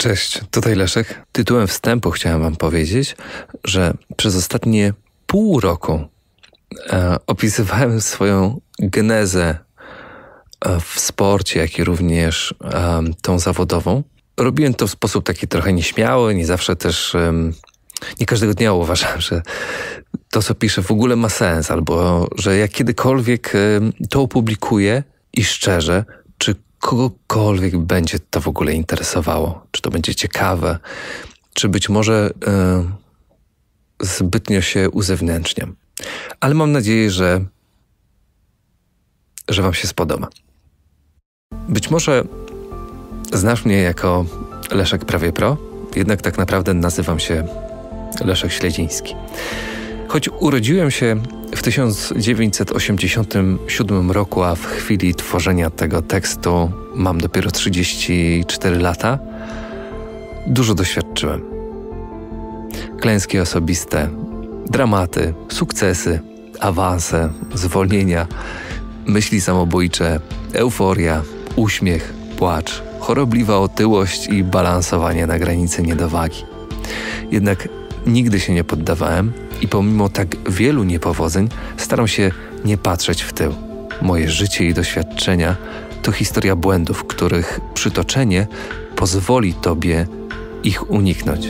Cześć, tutaj Leszek. Tytułem wstępu chciałem wam powiedzieć, że przez ostatnie pół roku opisywałem swoją genezę w sporcie, jak i również tą zawodową. Robiłem to w sposób taki trochę nieśmiały, nie zawsze też, nie każdego dnia uważałem, że to, co piszę, w ogóle ma sens, albo że jak kiedykolwiek to opublikuję i szczerze, czy kogokolwiek będzie to w ogóle interesowało, czy to będzie ciekawe, czy być może zbytnio się uzewnętrzniam. Ale mam nadzieję, że wam się spodoba. Być może znasz mnie jako Leszek Prawie Pro, jednak tak naprawdę nazywam się Leszek Śledziński. Choć urodziłem się w 1987 roku, a w chwili tworzenia tego tekstu mam dopiero 34 lata, dużo doświadczyłem. Klęski osobiste, dramaty, sukcesy, awanse, zwolnienia, myśli samobójcze, euforia, uśmiech, płacz, chorobliwa otyłość i balansowanie na granicy niedowagi. Jednak nigdy się nie poddawałem i pomimo tak wielu niepowodzeń staram się nie patrzeć w tył. Moje życie i doświadczenia to historia błędów, których przytoczenie pozwoli tobie ich uniknąć.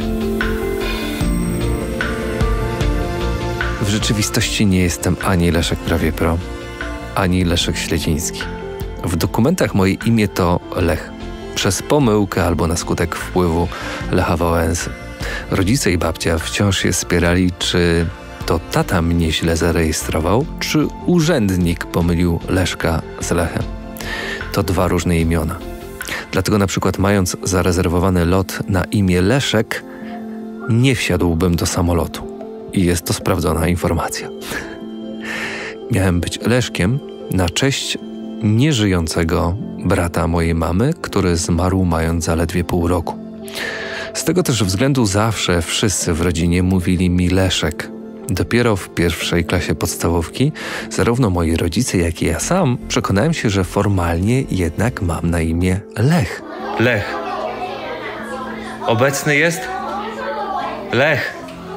W rzeczywistości nie jestem ani Leszek Prawie Pro, ani Leszek Śledziński. W dokumentach moje imię to Lech. Przez pomyłkę albo na skutek wpływu Lecha Wałęsy. Rodzice i babcia wciąż się spierali, czy to tata mnie źle zarejestrował, czy urzędnik pomylił Leszka z Lechem. To dwa różne imiona. Dlatego na przykład mając zarezerwowany lot na imię Leszek, nie wsiadłbym do samolotu. I jest to sprawdzona informacja. Miałem być Leszkiem na cześć nieżyjącego brata mojej mamy, który zmarł mając zaledwie pół roku. Z tego też względu zawsze wszyscy w rodzinie mówili mi Leszek. Dopiero w pierwszej klasie podstawówki zarówno moi rodzice, jak i ja sam przekonałem się, że formalnie jednak mam na imię Lech. Lech. Obecny jest? Lech.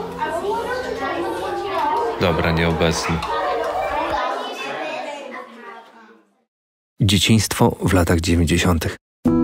Dobra, nieobecny. Dzieciństwo w latach 90.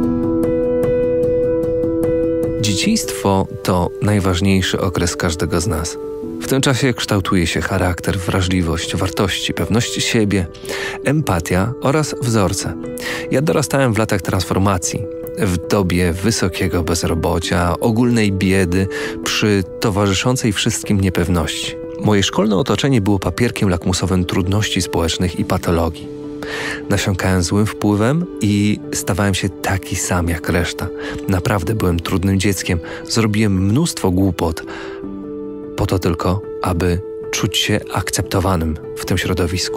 Dzieciństwo to najważniejszy okres każdego z nas. W tym czasie kształtuje się charakter, wrażliwość, wartości, pewność siebie, empatia oraz wzorce. Ja dorastałem w latach transformacji, w dobie wysokiego bezrobocia, ogólnej biedy, przy towarzyszącej wszystkim niepewności. Moje szkolne otoczenie było papierkiem lakmusowym trudności społecznych i patologii. Nasiąkałem złym wpływem i stawałem się taki sam jak reszta. Naprawdę byłem trudnym dzieckiem. Zrobiłem mnóstwo głupot. Po to tylko, aby czuć się akceptowanym w tym środowisku.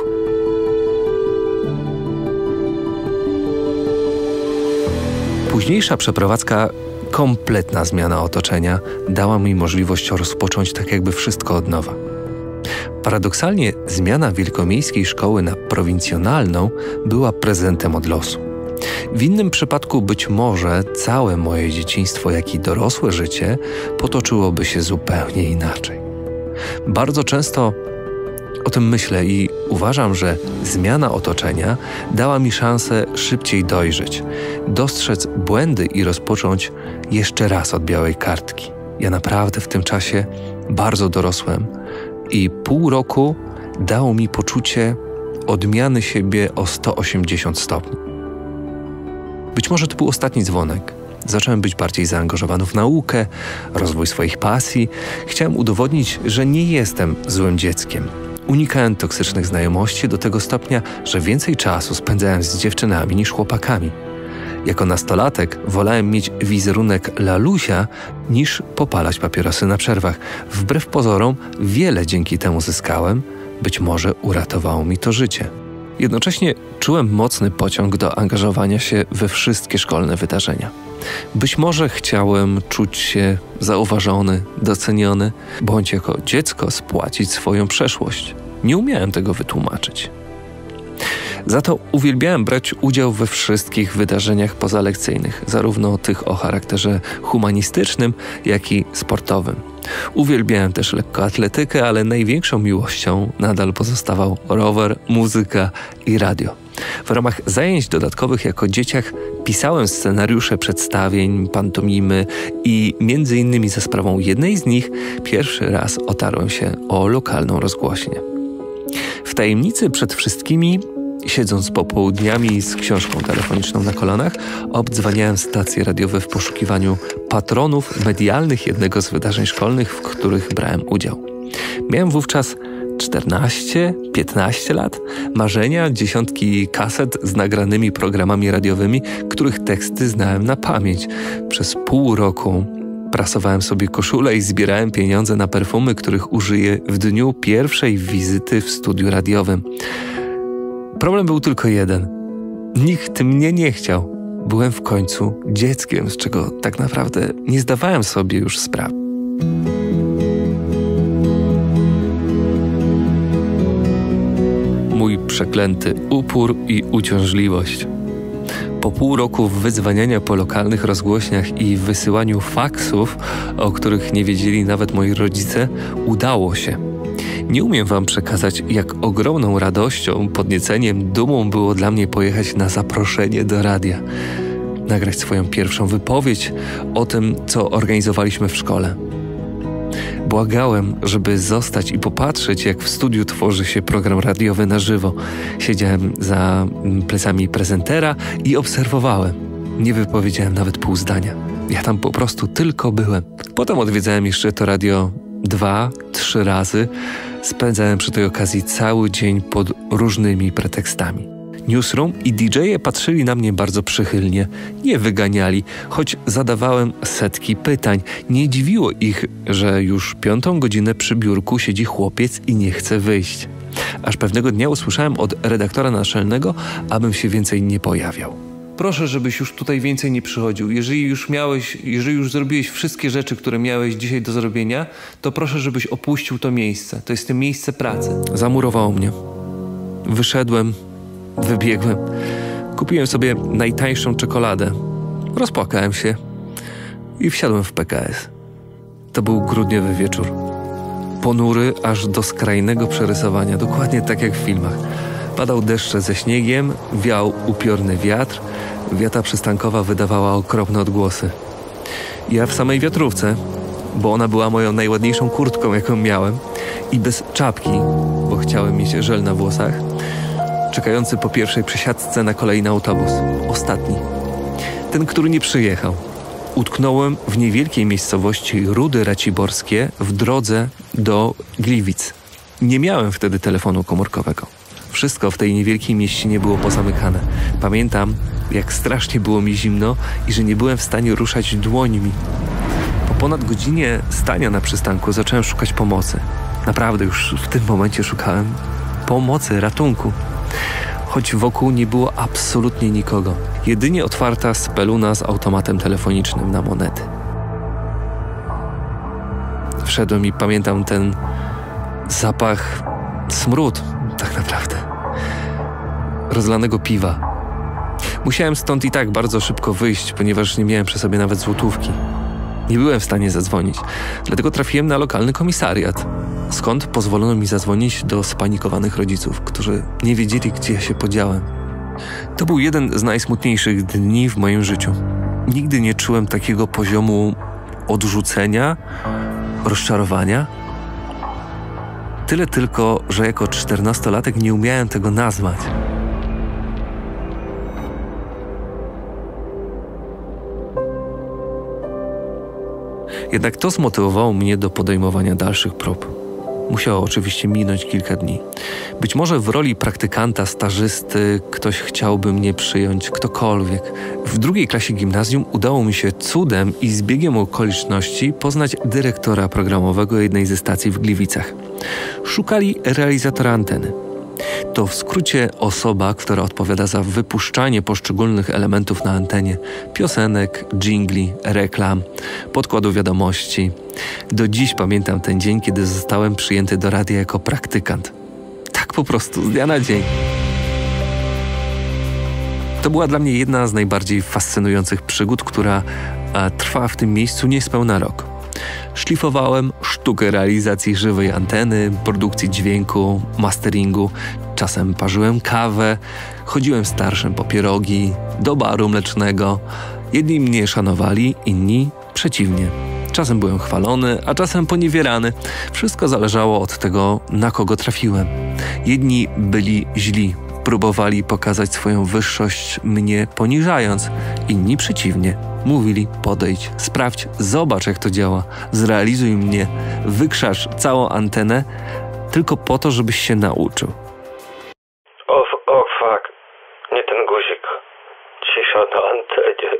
Późniejsza przeprowadzka, kompletna zmiana otoczenia, dała mi możliwość rozpocząć tak jakby wszystko od nowa. Paradoksalnie zmiana wielkomiejskiej szkoły na prowincjonalną była prezentem od losu. W innym przypadku być może całe moje dzieciństwo, jak i dorosłe życie potoczyłoby się zupełnie inaczej. Bardzo często o tym myślę i uważam, że zmiana otoczenia dała mi szansę szybciej dojrzeć, dostrzec błędy i rozpocząć jeszcze raz od białej kartki. Ja naprawdę w tym czasie bardzo dorosłem i pół roku dało mi poczucie odmiany siebie o 180 stopni. Być może to był ostatni dzwonek. Zacząłem być bardziej zaangażowany w naukę, rozwój swoich pasji. Chciałem udowodnić, że nie jestem złym dzieckiem. Unikałem toksycznych znajomości do tego stopnia, że więcej czasu spędzałem z dziewczynami niż chłopakami. Jako nastolatek wolałem mieć wizerunek lalusia niż popalać papierosy na przerwach. Wbrew pozorom wiele dzięki temu zyskałem. Być może uratowało mi to życie. Jednocześnie czułem mocny pociąg do angażowania się we wszystkie szkolne wydarzenia. Być może chciałem czuć się zauważony, doceniony, bądź jako dziecko spłacić swoją przeszłość. Nie umiałem tego wytłumaczyć. Za to uwielbiałem brać udział we wszystkich wydarzeniach pozalekcyjnych, zarówno tych o charakterze humanistycznym, jak i sportowym. Uwielbiałem też lekkoatletykę, ale największą miłością nadal pozostawał rower, muzyka i radio. W ramach zajęć dodatkowych jako dzieciak pisałem scenariusze przedstawień, pantomimy i między innymi za sprawą jednej z nich pierwszy raz otarłem się o lokalną rozgłośnię. W tajemnicy przed wszystkimi, siedząc popołudniami z książką telefoniczną na kolanach, obdzwaniałem stacje radiowe w poszukiwaniu patronów medialnych jednego z wydarzeń szkolnych, w których brałem udział. Miałem wówczas 14-15 lat, marzenia, dziesiątki kaset z nagranymi programami radiowymi, których teksty znałem na pamięć. Przez pół roku prasowałem sobie koszulę i zbierałem pieniądze na perfumy, których użyję w dniu pierwszej wizyty w studiu radiowym. Problem był tylko jeden. Nikt mnie nie chciał. Byłem w końcu dzieckiem, z czego tak naprawdę nie zdawałem sobie już sprawy. Mój przeklęty upór i uciążliwość. Po pół roku wydzwaniania po lokalnych rozgłośniach i wysyłaniu faksów, o których nie wiedzieli nawet moi rodzice, udało się. Nie umiem wam przekazać, jak ogromną radością, podnieceniem, dumą było dla mnie pojechać na zaproszenie do radia. Nagrać swoją pierwszą wypowiedź o tym, co organizowaliśmy w szkole. Błagałem, żeby zostać i popatrzeć, jak w studiu tworzy się program radiowy na żywo. Siedziałem za plecami prezentera i obserwowałem. Nie wypowiedziałem nawet pół zdania. Ja tam po prostu tylko byłem. Potem odwiedzałem jeszcze to radio 2-3 razy. Spędzałem przy tej okazji cały dzień pod różnymi pretekstami. Newsroom i DJ-e patrzyli na mnie bardzo przychylnie. Nie wyganiali, choć zadawałem setki pytań. Nie dziwiło ich, że już 5. godzinę przy biurku siedzi chłopiec i nie chce wyjść. Aż pewnego dnia usłyszałem od redaktora naczelnego, abym się więcej nie pojawiał. Proszę, żebyś już tutaj więcej nie przychodził. Jeżeli już zrobiłeś wszystkie rzeczy, które miałeś dzisiaj do zrobienia, to proszę, żebyś opuścił to miejsce. To jest to miejsce pracy. Zamurowało mnie. Wyszedłem. Wybiegłem. Kupiłem sobie najtańszą czekoladę. Rozpłakałem się i wsiadłem w PKS. To był grudniowy wieczór. Ponury aż do skrajnego przerysowania, dokładnie tak jak w filmach. Padał deszcze ze śniegiem, wiał upiorny wiatr, wiata przystankowa wydawała okropne odgłosy. Ja w samej wiatrówce, bo ona była moją najładniejszą kurtką, jaką miałem, i bez czapki, bo chciałem mieć żel na włosach, czekający po pierwszej przesiadce na kolejny autobus. Ostatni. Ten, który nie przyjechał. Utknąłem w niewielkiej miejscowości Rudy Raciborskie w drodze do Gliwic. Nie miałem wtedy telefonu komórkowego. Wszystko w tej niewielkiej mieścinie było pozamykane. Pamiętam, jak strasznie było mi zimno i że nie byłem w stanie ruszać dłońmi. Po ponad godzinie stania na przystanku zacząłem szukać pomocy. Naprawdę już w tym momencie szukałem pomocy, ratunku. Choć wokół nie było absolutnie nikogo. Jedynie otwarta speluna z automatem telefonicznym na monety. Wszedłem i pamiętam ten zapach, smród tak naprawdę, rozlanego piwa. Musiałem stąd i tak bardzo szybko wyjść, ponieważ nie miałem przy sobie nawet złotówki. Nie byłem w stanie zadzwonić, dlatego trafiłem na lokalny komisariat, skąd pozwolono mi zadzwonić do spanikowanych rodziców, którzy nie wiedzieli, gdzie ja się podziałem. To był jeden z najsmutniejszych dni w moim życiu. Nigdy nie czułem takiego poziomu odrzucenia, rozczarowania. Tyle tylko, że jako 14-latek nie umiałem tego nazwać. Jednak to zmotywowało mnie do podejmowania dalszych prób. Musiało oczywiście minąć kilka dni. Być może w roli praktykanta, stażysty ktoś chciałby mnie przyjąć, ktokolwiek. W 2. klasie gimnazjum udało mi się cudem i zbiegiem okoliczności poznać dyrektora programowego jednej ze stacji w Gliwicach. Szukali realizatora anteny. To w skrócie osoba, która odpowiada za wypuszczanie poszczególnych elementów na antenie, piosenek, dżingli, reklam, podkładu wiadomości. Do dziś pamiętam ten dzień, kiedy zostałem przyjęty do radia jako praktykant. Tak po prostu, z dnia na dzień. To była dla mnie jedna z najbardziej fascynujących przygód, która trwała w tym miejscu niespełna rok. Szlifowałem sztukę realizacji żywej anteny, produkcji dźwięku, masteringu. Czasem parzyłem kawę, chodziłem starszym po pierogi, do baru mlecznego. Jedni mnie szanowali, inni przeciwnie. Czasem byłem chwalony, a czasem poniewierany. Wszystko zależało od tego, na kogo trafiłem. Jedni byli źli, próbowali pokazać swoją wyższość, mnie poniżając. Inni przeciwnie. Mówili, podejdź, sprawdź, zobacz jak to działa, zrealizuj mnie, wykrzacz całą antenę tylko po to, żebyś się nauczył. O fuck, nie ten guzik. Cisza na antenie.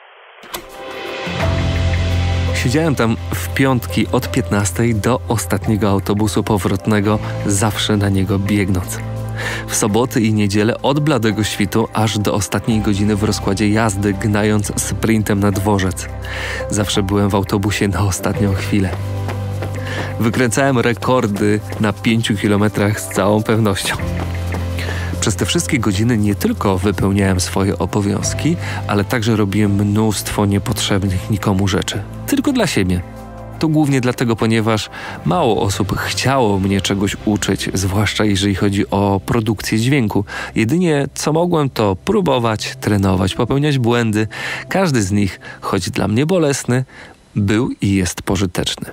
Siedziałem tam w piątki od 15 do ostatniego autobusu powrotnego, zawsze na niego biegnąc. W soboty i niedzielę od bladego świtu aż do ostatniej godziny w rozkładzie jazdy, gnając sprintem na dworzec. Zawsze byłem w autobusie na ostatnią chwilę. Wykręcałem rekordy na 5 kilometrach z całą pewnością. Przez te wszystkie godziny nie tylko wypełniałem swoje obowiązki, ale także robiłem mnóstwo niepotrzebnych nikomu rzeczy. Tylko dla siebie. To głównie dlatego, ponieważ mało osób chciało mnie czegoś uczyć, zwłaszcza jeżeli chodzi o produkcję dźwięku. Jedynie co mogłem, to próbować, trenować, popełniać błędy. Każdy z nich, choć dla mnie bolesny, był i jest pożyteczny.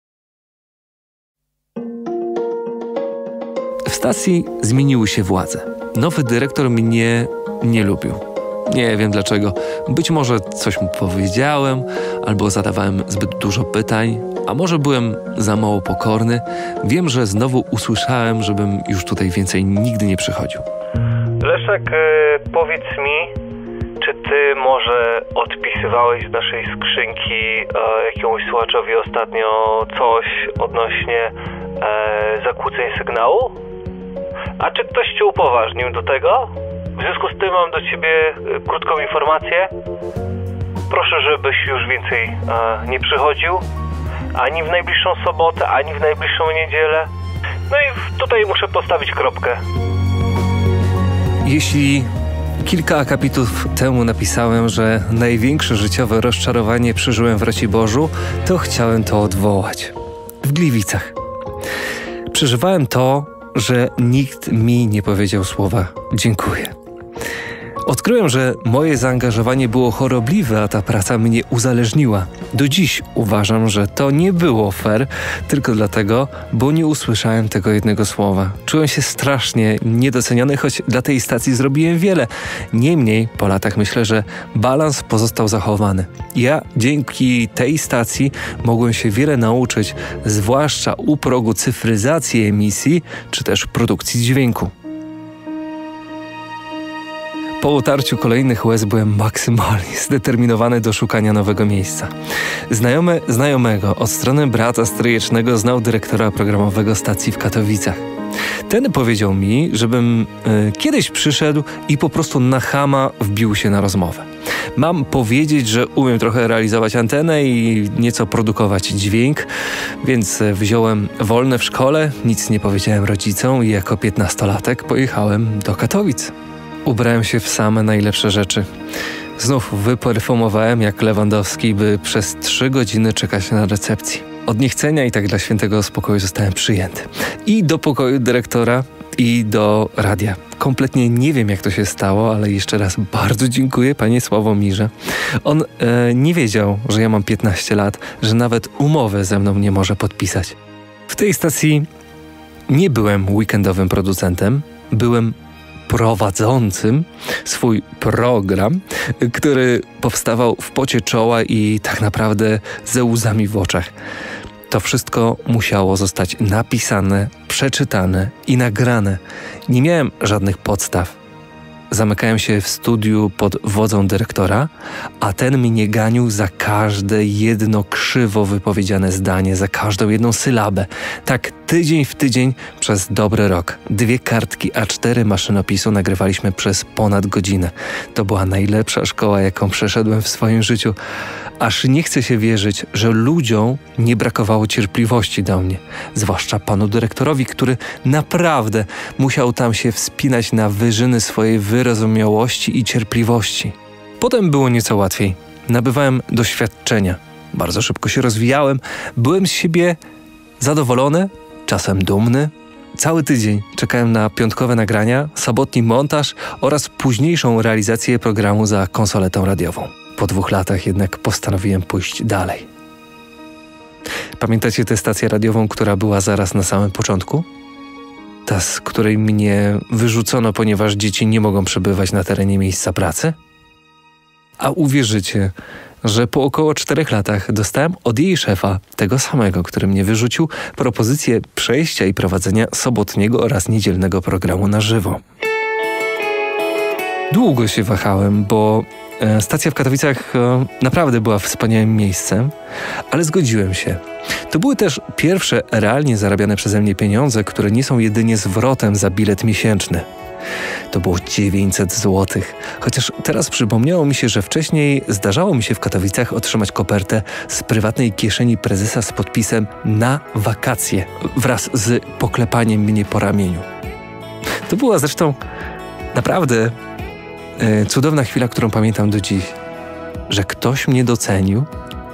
W stacji zmieniły się władze. Nowy dyrektor mnie nie lubił. Nie wiem dlaczego. Być może coś mu powiedziałem, albo zadawałem zbyt dużo pytań, a może byłem za mało pokorny. Wiem, że znowu usłyszałem, żebym już tutaj więcej nigdy nie przychodził. Leszek, powiedz mi, czy ty może odpisywałeś z naszej skrzynki jakiemuś słuchaczowi ostatnio coś odnośnie zakłóceń sygnału? A czy ktoś cię upoważnił do tego? W związku z tym mam do ciebie krótką informację. Proszę, żebyś już więcej nie przychodził. Ani w najbliższą sobotę, ani w najbliższą niedzielę. No i tutaj muszę postawić kropkę. Jeśli kilka akapitów temu napisałem, że największe życiowe rozczarowanie przeżyłem w Raciborzu, to chciałem to odwołać. W Gliwicach. Przeżywałem to, że nikt mi nie powiedział słowa dziękuję. Odkryłem, że moje zaangażowanie było chorobliwe, a ta praca mnie uzależniła. Do dziś uważam, że to nie było fair, tylko dlatego, bo nie usłyszałem tego jednego słowa. Czułem się strasznie niedoceniony, choć dla tej stacji zrobiłem wiele. Niemniej, po latach myślę, że balans pozostał zachowany. Ja dzięki tej stacji mogłem się wiele nauczyć, zwłaszcza u progu cyfryzacji emisji, czy też produkcji dźwięku. Po utarciu kolejnych łez byłem maksymalnie zdeterminowany do szukania nowego miejsca. Znajomy znajomego od strony brata stryjecznego znał dyrektora programowego stacji w Katowicach. Ten powiedział mi, żebym kiedyś przyszedł i po prostu na chama wbił się na rozmowę. Mam powiedzieć, że umiem trochę realizować antenę i nieco produkować dźwięk, więc wziąłem wolne w szkole, nic nie powiedziałem rodzicom i jako 15-latek pojechałem do Katowic. Ubrałem się w same najlepsze rzeczy. Znów wyperfumowałem jak Lewandowski, by przez 3 godziny czekać na recepcji. Od niechcenia i tak dla świętego spokoju zostałem przyjęty. I do pokoju dyrektora, i do radia. Kompletnie nie wiem, jak to się stało, ale jeszcze raz bardzo dziękuję panie Sławomirze. On nie wiedział, że ja mam 15 lat, że nawet umowę ze mną nie może podpisać. W tej stacji nie byłem weekendowym producentem, byłem prowadzącym swój program, który powstawał w pocie czoła i tak naprawdę ze łzami w oczach. To wszystko musiało zostać napisane, przeczytane i nagrane. Nie miałem żadnych podstaw. Zamykałem się w studiu pod wodzą dyrektora, a ten mnie ganił za każde jedno krzywo wypowiedziane zdanie, za każdą jedną sylabę. Tak tydzień w tydzień przez dobry rok. 2 kartki A4 maszynopisu nagrywaliśmy przez ponad godzinę. To była najlepsza szkoła, jaką przeszedłem w swoim życiu. Aż nie chce się wierzyć, że ludziom nie brakowało cierpliwości do mnie. Zwłaszcza panu dyrektorowi, który naprawdę musiał tam się wspinać na wyżyny swojej wyrozumiałości i cierpliwości. Potem było nieco łatwiej. Nabywałem doświadczenia. Bardzo szybko się rozwijałem. Byłem z siebie zadowolony, czasem dumny. Cały tydzień czekałem na piątkowe nagrania, sobotni montaż oraz późniejszą realizację programu za konsoletą radiową. Po 2 latach jednak postanowiłem pójść dalej. Pamiętacie tę stację radiową, która była zaraz na samym początku? Ta, z której mnie wyrzucono, ponieważ dzieci nie mogą przebywać na terenie miejsca pracy? A uwierzycie, że po około 4 latach dostałem od jej szefa, tego samego, który mnie wyrzucił, propozycję przejścia i prowadzenia sobotniego oraz niedzielnego programu na żywo. Długo się wahałem, bo stacja w Katowicach naprawdę była wspaniałym miejscem, ale zgodziłem się. To były też pierwsze realnie zarabiane przeze mnie pieniądze, które nie są jedynie zwrotem za bilet miesięczny. To było 900 zł, chociaż teraz przypomniało mi się, że wcześniej zdarzało mi się w Katowicach otrzymać kopertę z prywatnej kieszeni prezesa z podpisem „na wakacje” wraz z poklepaniem mnie po ramieniu. To była zresztą naprawdę cudowna chwila, którą pamiętam do dziś, że ktoś mnie docenił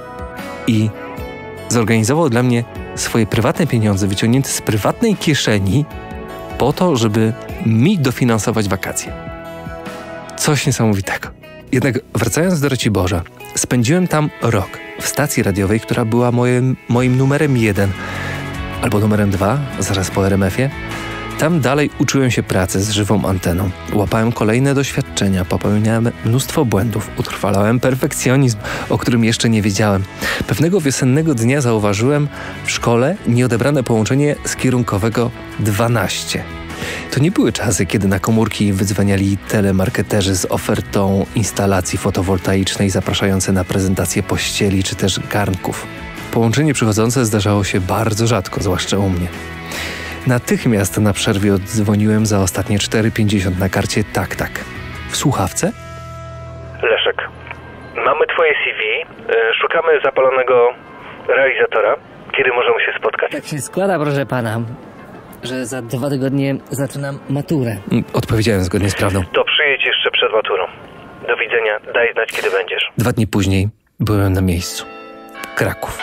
i zorganizował dla mnie swoje prywatne pieniądze wyciągnięte z prywatnej kieszeni po to, żeby mi dofinansować wakacje. Coś niesamowitego. Jednak wracając do Raciborza, spędziłem tam rok w stacji radiowej, która była moim numerem 1 albo numerem 2, zaraz po RMF-ie. Tam dalej uczyłem się pracy z żywą anteną. Łapałem kolejne doświadczenia, popełniałem mnóstwo błędów, utrwalałem perfekcjonizm, o którym jeszcze nie wiedziałem. Pewnego wiosennego dnia zauważyłem w szkole nieodebrane połączenie z kierunkowego 12. To nie były czasy, kiedy na komórki wydzwaniali telemarketerzy z ofertą instalacji fotowoltaicznej zapraszające na prezentację pościeli czy też garnków. Połączenie przychodzące zdarzało się bardzo rzadko, zwłaszcza u mnie. Natychmiast na przerwie oddzwoniłem za ostatnie 4,50 na karcie tak. W słuchawce? Leszek, mamy twoje CV, szukamy zapalonego realizatora. Kiedy możemy się spotkać? Tak się składa, proszę pana, że za 2 tygodnie zaczynam maturę. Odpowiedziałem zgodnie z prawdą. To przyjedź jeszcze przed maturą. Do widzenia, daj znać, kiedy będziesz. 2 dni później byłem na miejscu. Kraków.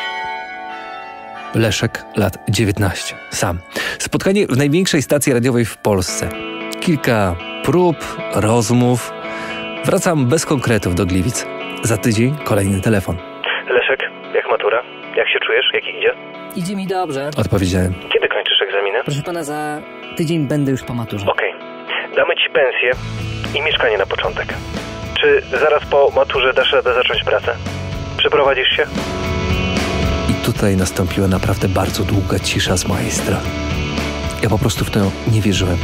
Leszek, lat 19. Sam. Spotkanie w największej stacji radiowej w Polsce. Kilka prób, rozmów. Wracam bez konkretów do Gliwic. Za tydzień kolejny telefon. Leszek, jak matura? Jak się czujesz? Jak idzie? Idzie mi dobrze. Odpowiedziałem. Kiedy kończysz egzaminy? Proszę pana, za tydzień będę już po maturze. Okej. Damy ci pensję i mieszkanie na początek. Czy zaraz po maturze dasz radę zacząć pracę? Przeprowadzisz się? I tutaj nastąpiła naprawdę bardzo długa cisza z mojej strony. Ja po prostu w to nie wierzyłem.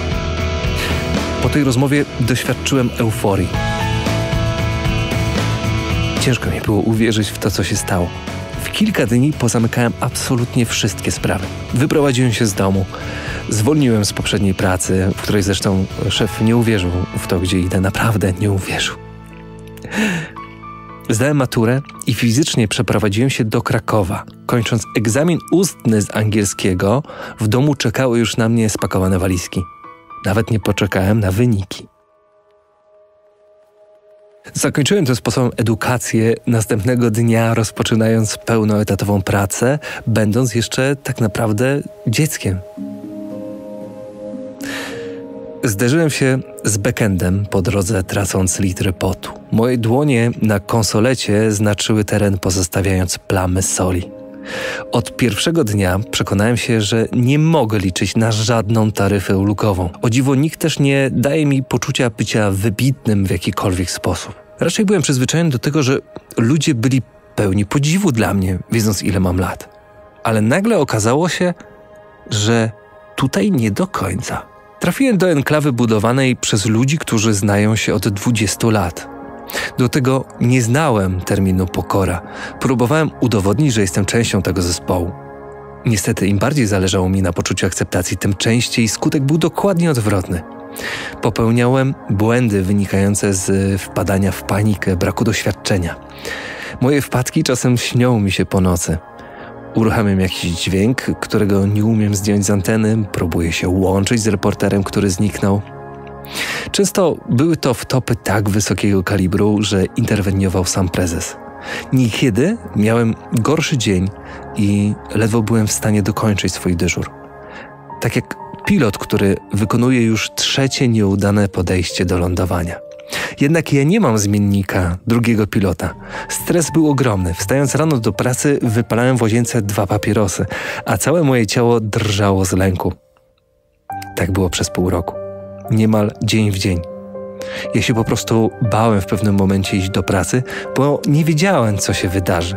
Po tej rozmowie doświadczyłem euforii. Ciężko mi było uwierzyć w to, co się stało. W kilka dni pozamykałem absolutnie wszystkie sprawy. Wyprowadziłem się z domu. Zwolniłem z poprzedniej pracy, w której zresztą szef nie uwierzył w to, gdzie idę. Naprawdę nie uwierzył. Zdałem maturę i fizycznie przeprowadziłem się do Krakowa. Kończąc egzamin ustny z angielskiego, w domu czekały już na mnie spakowane walizki. Nawet nie poczekałem na wyniki. Zakończyłem tym sposobem edukację następnego dnia, rozpoczynając pełnoetatową pracę, będąc jeszcze tak naprawdę dzieckiem. Zderzyłem się z backendem po drodze, tracąc litry potu. Moje dłonie na konsolecie znaczyły teren, pozostawiając plamy soli. Od pierwszego dnia przekonałem się, że nie mogę liczyć na żadną taryfę ulgową. O dziwo, nikt też nie daje mi poczucia bycia wybitnym w jakikolwiek sposób. Raczej byłem przyzwyczajony do tego, że ludzie byli pełni podziwu dla mnie, wiedząc ile mam lat. Ale nagle okazało się, że tutaj nie do końca. Trafiłem do enklawy budowanej przez ludzi, którzy znają się od 20 lat. Do tego nie znałem terminu pokora. Próbowałem udowodnić, że jestem częścią tego zespołu. Niestety, im bardziej zależało mi na poczuciu akceptacji, tym częściej skutek był dokładnie odwrotny. Popełniałem błędy wynikające z wpadania w panikę, braku doświadczenia. Moje wpadki czasem śnią mi się po nocy. Uruchamiam jakiś dźwięk, którego nie umiem zdjąć z anteny, próbuję się łączyć z reporterem, który zniknął. Często były to wtopy tak wysokiego kalibru, że interweniował sam prezes. Niekiedy miałem gorszy dzień i ledwo byłem w stanie dokończyć swój dyżur. Tak jak pilot, który wykonuje już 3. nieudane podejście do lądowania. Jednak ja nie mam zmiennika, drugiego pilota. Stres był ogromny. Wstając rano do pracy, wypalałem w łazience 2 papierosy, a całe moje ciało drżało z lęku. Tak było przez pół roku. Niemal dzień w dzień. Ja się po prostu bałem w pewnym momencie iść do pracy, bo nie wiedziałem, co się wydarzy.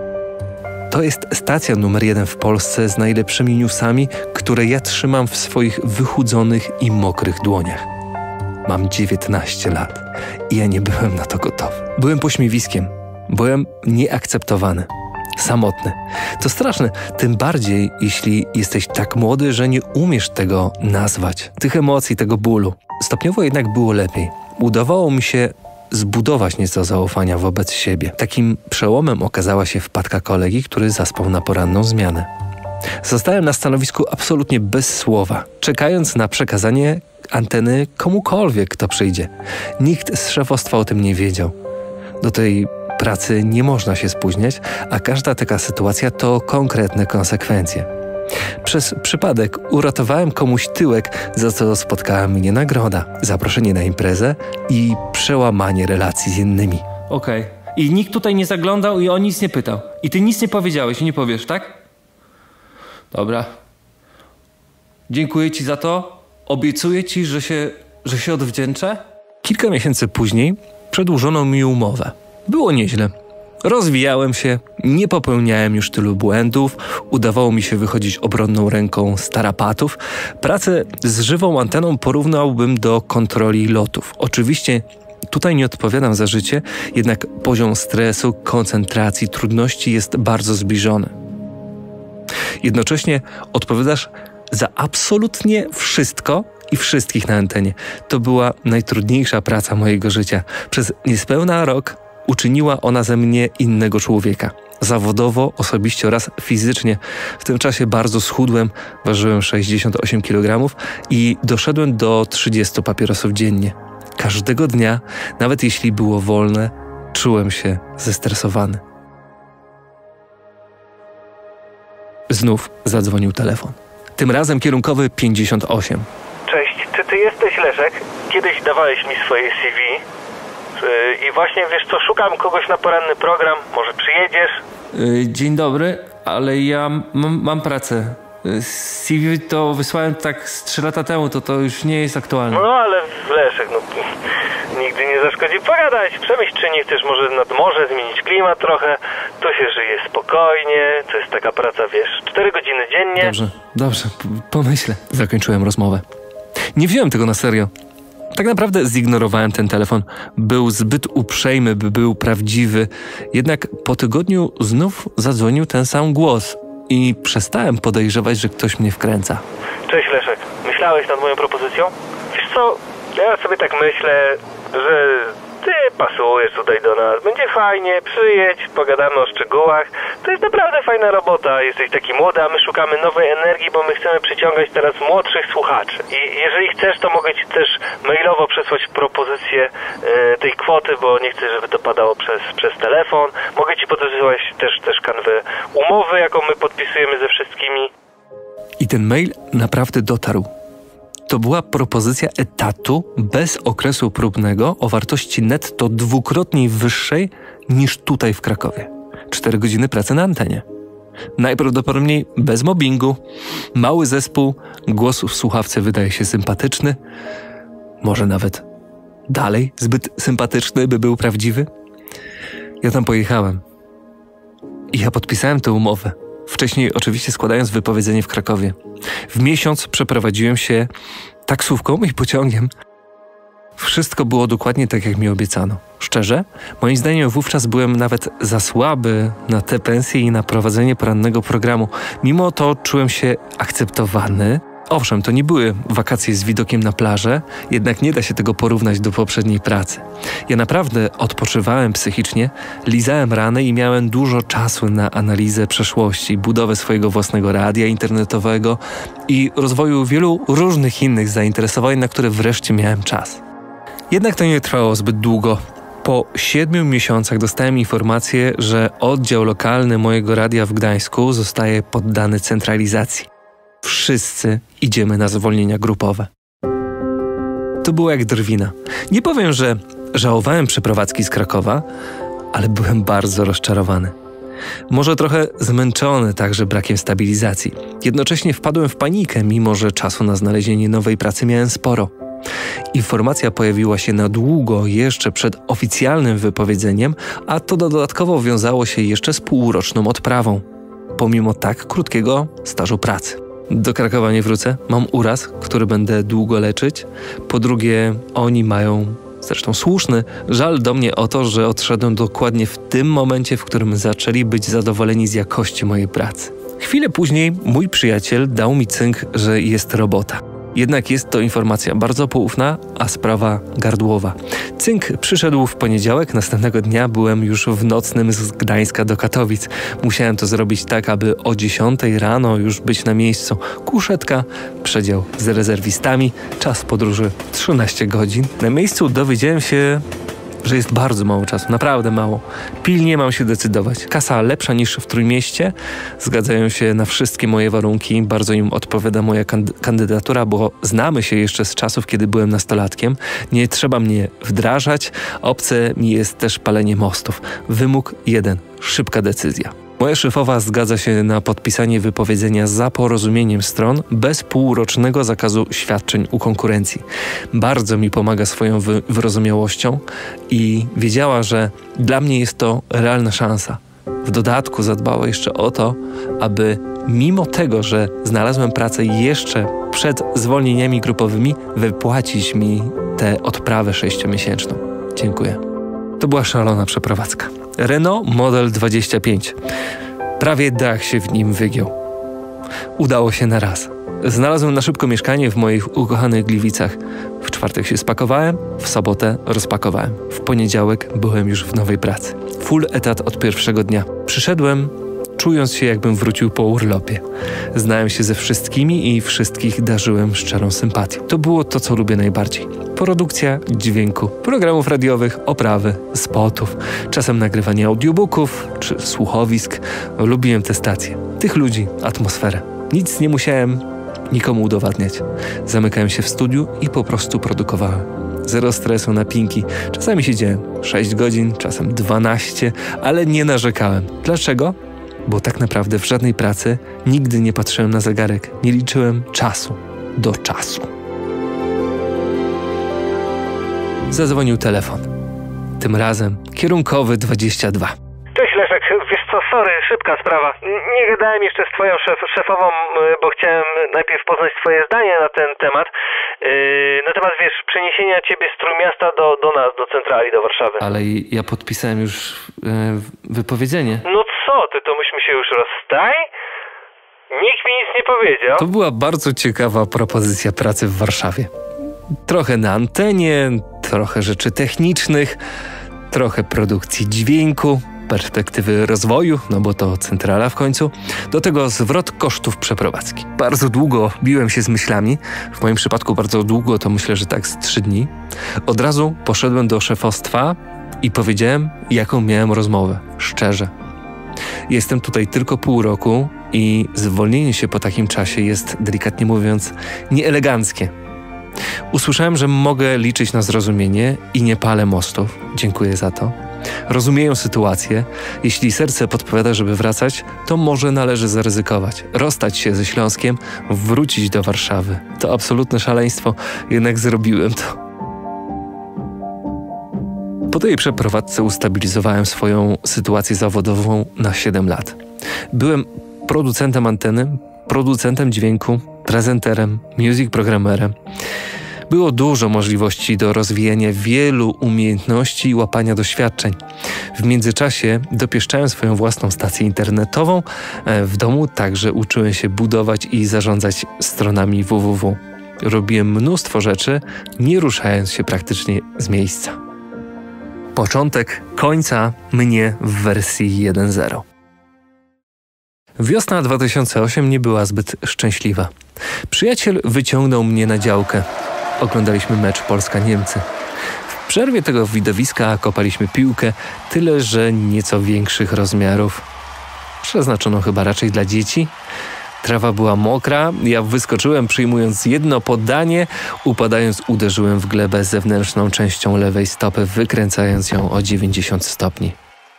To jest stacja numer 1 w Polsce z najlepszymi newsami, które ja trzymam w swoich wychudzonych i mokrych dłoniach. Mam 19 lat i ja nie byłem na to gotowy. Byłem pośmiewiskiem, byłem nieakceptowany, samotny. To straszne, tym bardziej jeśli jesteś tak młody, że nie umiesz tego nazwać, tych emocji, tego bólu. Stopniowo jednak było lepiej. Udawało mi się zbudować nieco zaufania wobec siebie. Takim przełomem okazała się wpadka kolegi, który zaspał na poranną zmianę. Zostałem na stanowisku absolutnie bez słowa, czekając na przekazanie anteny komukolwiek, kto przyjdzie. Nikt z szefostwa o tym nie wiedział. Do tej pracy nie można się spóźniać, a każda taka sytuacja to konkretne konsekwencje. Przez przypadek uratowałem komuś tyłek, za co spotkała mnie nagroda, zaproszenie na imprezę i przełamanie relacji z innymi. Okej. I nikt tutaj nie zaglądał i o nic nie pytał. I ty nic nie powiedziałeś i nie powiesz, tak? Dobra. Dziękuję ci za to. Obiecuję ci, że się odwdzięczę. Kilka miesięcy później przedłużono mi umowę. Było nieźle. Rozwijałem się, nie popełniałem już tylu błędów, udawało mi się wychodzić obronną ręką z tarapatów. Pracę z żywą anteną porównałbym do kontroli lotów. Oczywiście tutaj nie odpowiadam za życie, jednak poziom stresu, koncentracji, trudności jest bardzo zbliżony. Jednocześnie odpowiadasz za absolutnie wszystko i wszystkich na antenie. To była najtrudniejsza praca mojego życia. Przez niespełna rok uczyniła ona ze mnie innego człowieka. Zawodowo, osobiście oraz fizycznie. W tym czasie bardzo schudłem, ważyłem 68 kg i doszedłem do 30 papierosów dziennie. Każdego dnia, nawet jeśli było wolne, czułem się zestresowany. Znów zadzwonił telefon. Tym razem kierunkowy 58. Cześć, czy ty jesteś Leszek? Kiedyś dawałeś mi swoje CV i właśnie, wiesz co, szukam kogoś na poranny program, może przyjedziesz? Dzień dobry, ale ja mam pracę. CV to wysłałem tak z 3 lata temu, to już nie jest aktualne. No ale Leszek, nigdy nie zaszkodzi pogadać. Przemyśl, czy nie chcesz może nad morze zmienić klimat trochę. Tu się żyje spokojnie, to jest taka praca, wiesz, 4 godziny dziennie. Dobrze, pomyślę. Zakończyłem rozmowę. Nie wziąłem tego na serio. Tak naprawdę zignorowałem ten telefon. Był zbyt uprzejmy, by był prawdziwy. Jednak po tygodniu znów zadzwonił ten sam głos i przestałem podejrzewać, że ktoś mnie wkręca. Cześć Leszek, myślałeś nad moją propozycją? Wiesz co, ja sobie tak myślę, że ty pasujesz tutaj do nas, będzie fajnie, przyjedź, pogadamy o szczegółach. To jest naprawdę fajna robota, jesteś taki młody, a my szukamy nowej energii, bo my chcemy przyciągać teraz młodszych słuchaczy. I jeżeli chcesz, to mogę ci też mailowo przesłać propozycję tej kwoty, bo nie chcę, żeby to padało przez telefon. Mogę ci podesłać też kanwę umowy, jaką my podpisujemy ze wszystkimi. I ten mail naprawdę dotarł. To była propozycja etatu bez okresu próbnego o wartości netto 2-krotnie wyższej niż tutaj w Krakowie. 4 godziny pracy na antenie. Najprawdopodobniej bez mobbingu, mały zespół, głos w słuchawce wydaje się sympatyczny, może nawet dalej zbyt sympatyczny, by był prawdziwy. Ja tam pojechałem i ja podpisałem tę umowę. Wcześniej oczywiście składając wypowiedzenie w Krakowie. W miesiąc przeprowadziłem się taksówką i pociągiem. Wszystko było dokładnie tak, jak mi obiecano. Szczerze, moim zdaniem wówczas byłem nawet za słaby na tę pensję i na prowadzenie porannego programu. Mimo to czułem się akceptowany, Owszem, to nie były wakacje z widokiem na plażę, jednak nie da się tego porównać do poprzedniej pracy. Ja naprawdę odpoczywałem psychicznie, lizałem rany i miałem dużo czasu na analizę przeszłości, budowę swojego własnego radia internetowego i rozwoju wielu różnych innych zainteresowań, na które wreszcie miałem czas. Jednak to nie trwało zbyt długo. Po 7 miesiącach dostałem informację, że oddział lokalny mojego radia w Gdańsku zostaje poddany centralizacji. Wszyscy idziemy na zwolnienia grupowe. To było jak drwina. Nie powiem, że żałowałem przeprowadzki z Krakowa, ale byłem bardzo rozczarowany. Może trochę zmęczony także brakiem stabilizacji. Jednocześnie wpadłem w panikę, mimo że czasu na znalezienie nowej pracy miałem sporo. Informacja pojawiła się na długo jeszcze przed oficjalnym wypowiedzeniem, a to dodatkowo wiązało się jeszcze z półroczną odprawą, pomimo tak krótkiego stażu pracy. Do Krakowa nie wrócę, mam uraz, który będę długo leczyć. Po drugie, oni mają, zresztą słuszny, żal do mnie o to, że odszedłem dokładnie w tym momencie, w którym zaczęli być zadowoleni z jakości mojej pracy. Chwilę później mój przyjaciel dał mi cynk, że jest robota. Jednak jest to informacja bardzo poufna, a sprawa gardłowa. Cynk przyszedł w poniedziałek, następnego dnia byłem już w nocnym z Gdańska do Katowic. Musiałem to zrobić tak, aby o 10 rano już być na miejscu. Kuszetka, przedział z rezerwistami, czas podróży 13 godzin. Na miejscu dowiedziałem się, że jest bardzo mało czasu, naprawdę mało. Pilnie mam się decydować. Kasa lepsza niż w Trójmieście, zgadzają się na wszystkie moje warunki, bardzo im odpowiada moja kandydatura, bo znamy się jeszcze z czasów, kiedy byłem nastolatkiem. Nie trzeba mnie wdrażać, obce mi jest też palenie mostów. Wymóg 1. Szybka decyzja. Moja szefowa zgadza się na podpisanie wypowiedzenia za porozumieniem stron bez półrocznego zakazu świadczeń u konkurencji. Bardzo mi pomaga swoją wyrozumiałością i wiedziała, że dla mnie jest to realna szansa. W dodatku zadbała jeszcze o to, aby mimo tego, że znalazłem pracę jeszcze przed zwolnieniami grupowymi, wypłacić mi tę odprawę 6-miesięczną. Dziękuję. To była szalona przeprowadzka. Renault Model 25. Prawie dach się w nim wygiął. Udało się na raz. Znalazłem na szybko mieszkanie w moich ukochanych Gliwicach. W czwartek się spakowałem, w sobotę rozpakowałem. W poniedziałek byłem już w nowej pracy. Full etat od pierwszego dnia. Przyszedłem, czując się, jakbym wrócił po urlopie. Znałem się ze wszystkimi i wszystkich darzyłem szczerą sympatią. To było to, co lubię najbardziej. Produkcja dźwięku, programów radiowych, oprawy, spotów, czasem nagrywanie audiobooków czy słuchowisk. Lubiłem te stacje, tych ludzi, atmosferę. Nic nie musiałem nikomu udowadniać. Zamykałem się w studiu i po prostu produkowałem. Zero stresu, napinki. Czasami siedziałem 6 godzin, czasem 12, ale nie narzekałem. Dlaczego? Bo tak naprawdę w żadnej pracy nigdy nie patrzyłem na zegarek, nie liczyłem czasu do czasu. Zadzwonił telefon. Tym razem kierunkowy 22. Cześć Leszek, wiesz co, sorry, szybka sprawa. Nie gadałem jeszcze z twoją szefową, bo chciałem najpierw poznać twoje zdanie na ten temat. Na temat, wiesz, przeniesienia ciebie z Trójmiasta do nas, do centrali, do Warszawy. Ale ja podpisałem już wypowiedzenie. No co ty, to myśmy się już rozstali? Nikt mi nic nie powiedział. To była bardzo ciekawa propozycja pracy w Warszawie. Trochę na antenie, trochę rzeczy technicznych, trochę produkcji dźwięku, perspektywy rozwoju, no bo to centrala w końcu, do tego zwrot kosztów przeprowadzki. Bardzo długo biłem się z myślami, w moim przypadku bardzo długo, to myślę, że tak z 3 dni. Od razu poszedłem do szefostwa i powiedziałem, jaką miałem rozmowę, szczerze. Jestem tutaj tylko pół roku i zwolnienie się po takim czasie jest, delikatnie mówiąc, nieeleganckie. Usłyszałem, że mogę liczyć na zrozumienie i nie palę mostów. Dziękuję za to. Rozumieją sytuację. Jeśli serce podpowiada, żeby wracać, to może należy zaryzykować. Rozstać się ze Śląskiem, wrócić do Warszawy. To absolutne szaleństwo, jednak zrobiłem to. Po tej przeprowadzce ustabilizowałem swoją sytuację zawodową na 7 lat. Byłem producentem anteny, producentem dźwięku, prezenterem, music programmerem. Było dużo możliwości do rozwijania wielu umiejętności i łapania doświadczeń. W międzyczasie dopieszczałem swoją własną stację internetową. W domu także uczyłem się budować i zarządzać stronami www. Robiłem mnóstwo rzeczy, nie ruszając się praktycznie z miejsca. Początek końca mnie w wersji 1.0. Wiosna 2008 nie była zbyt szczęśliwa. Przyjaciel wyciągnął mnie na działkę. Oglądaliśmy mecz Polska-Niemcy. W przerwie tego widowiska kopaliśmy piłkę, tyle że nieco większych rozmiarów. Przeznaczoną chyba raczej dla dzieci. Trawa była mokra, ja wyskoczyłem przyjmując jedno podanie, upadając uderzyłem w glebę zewnętrzną częścią lewej stopy, wykręcając ją o 90 stopni.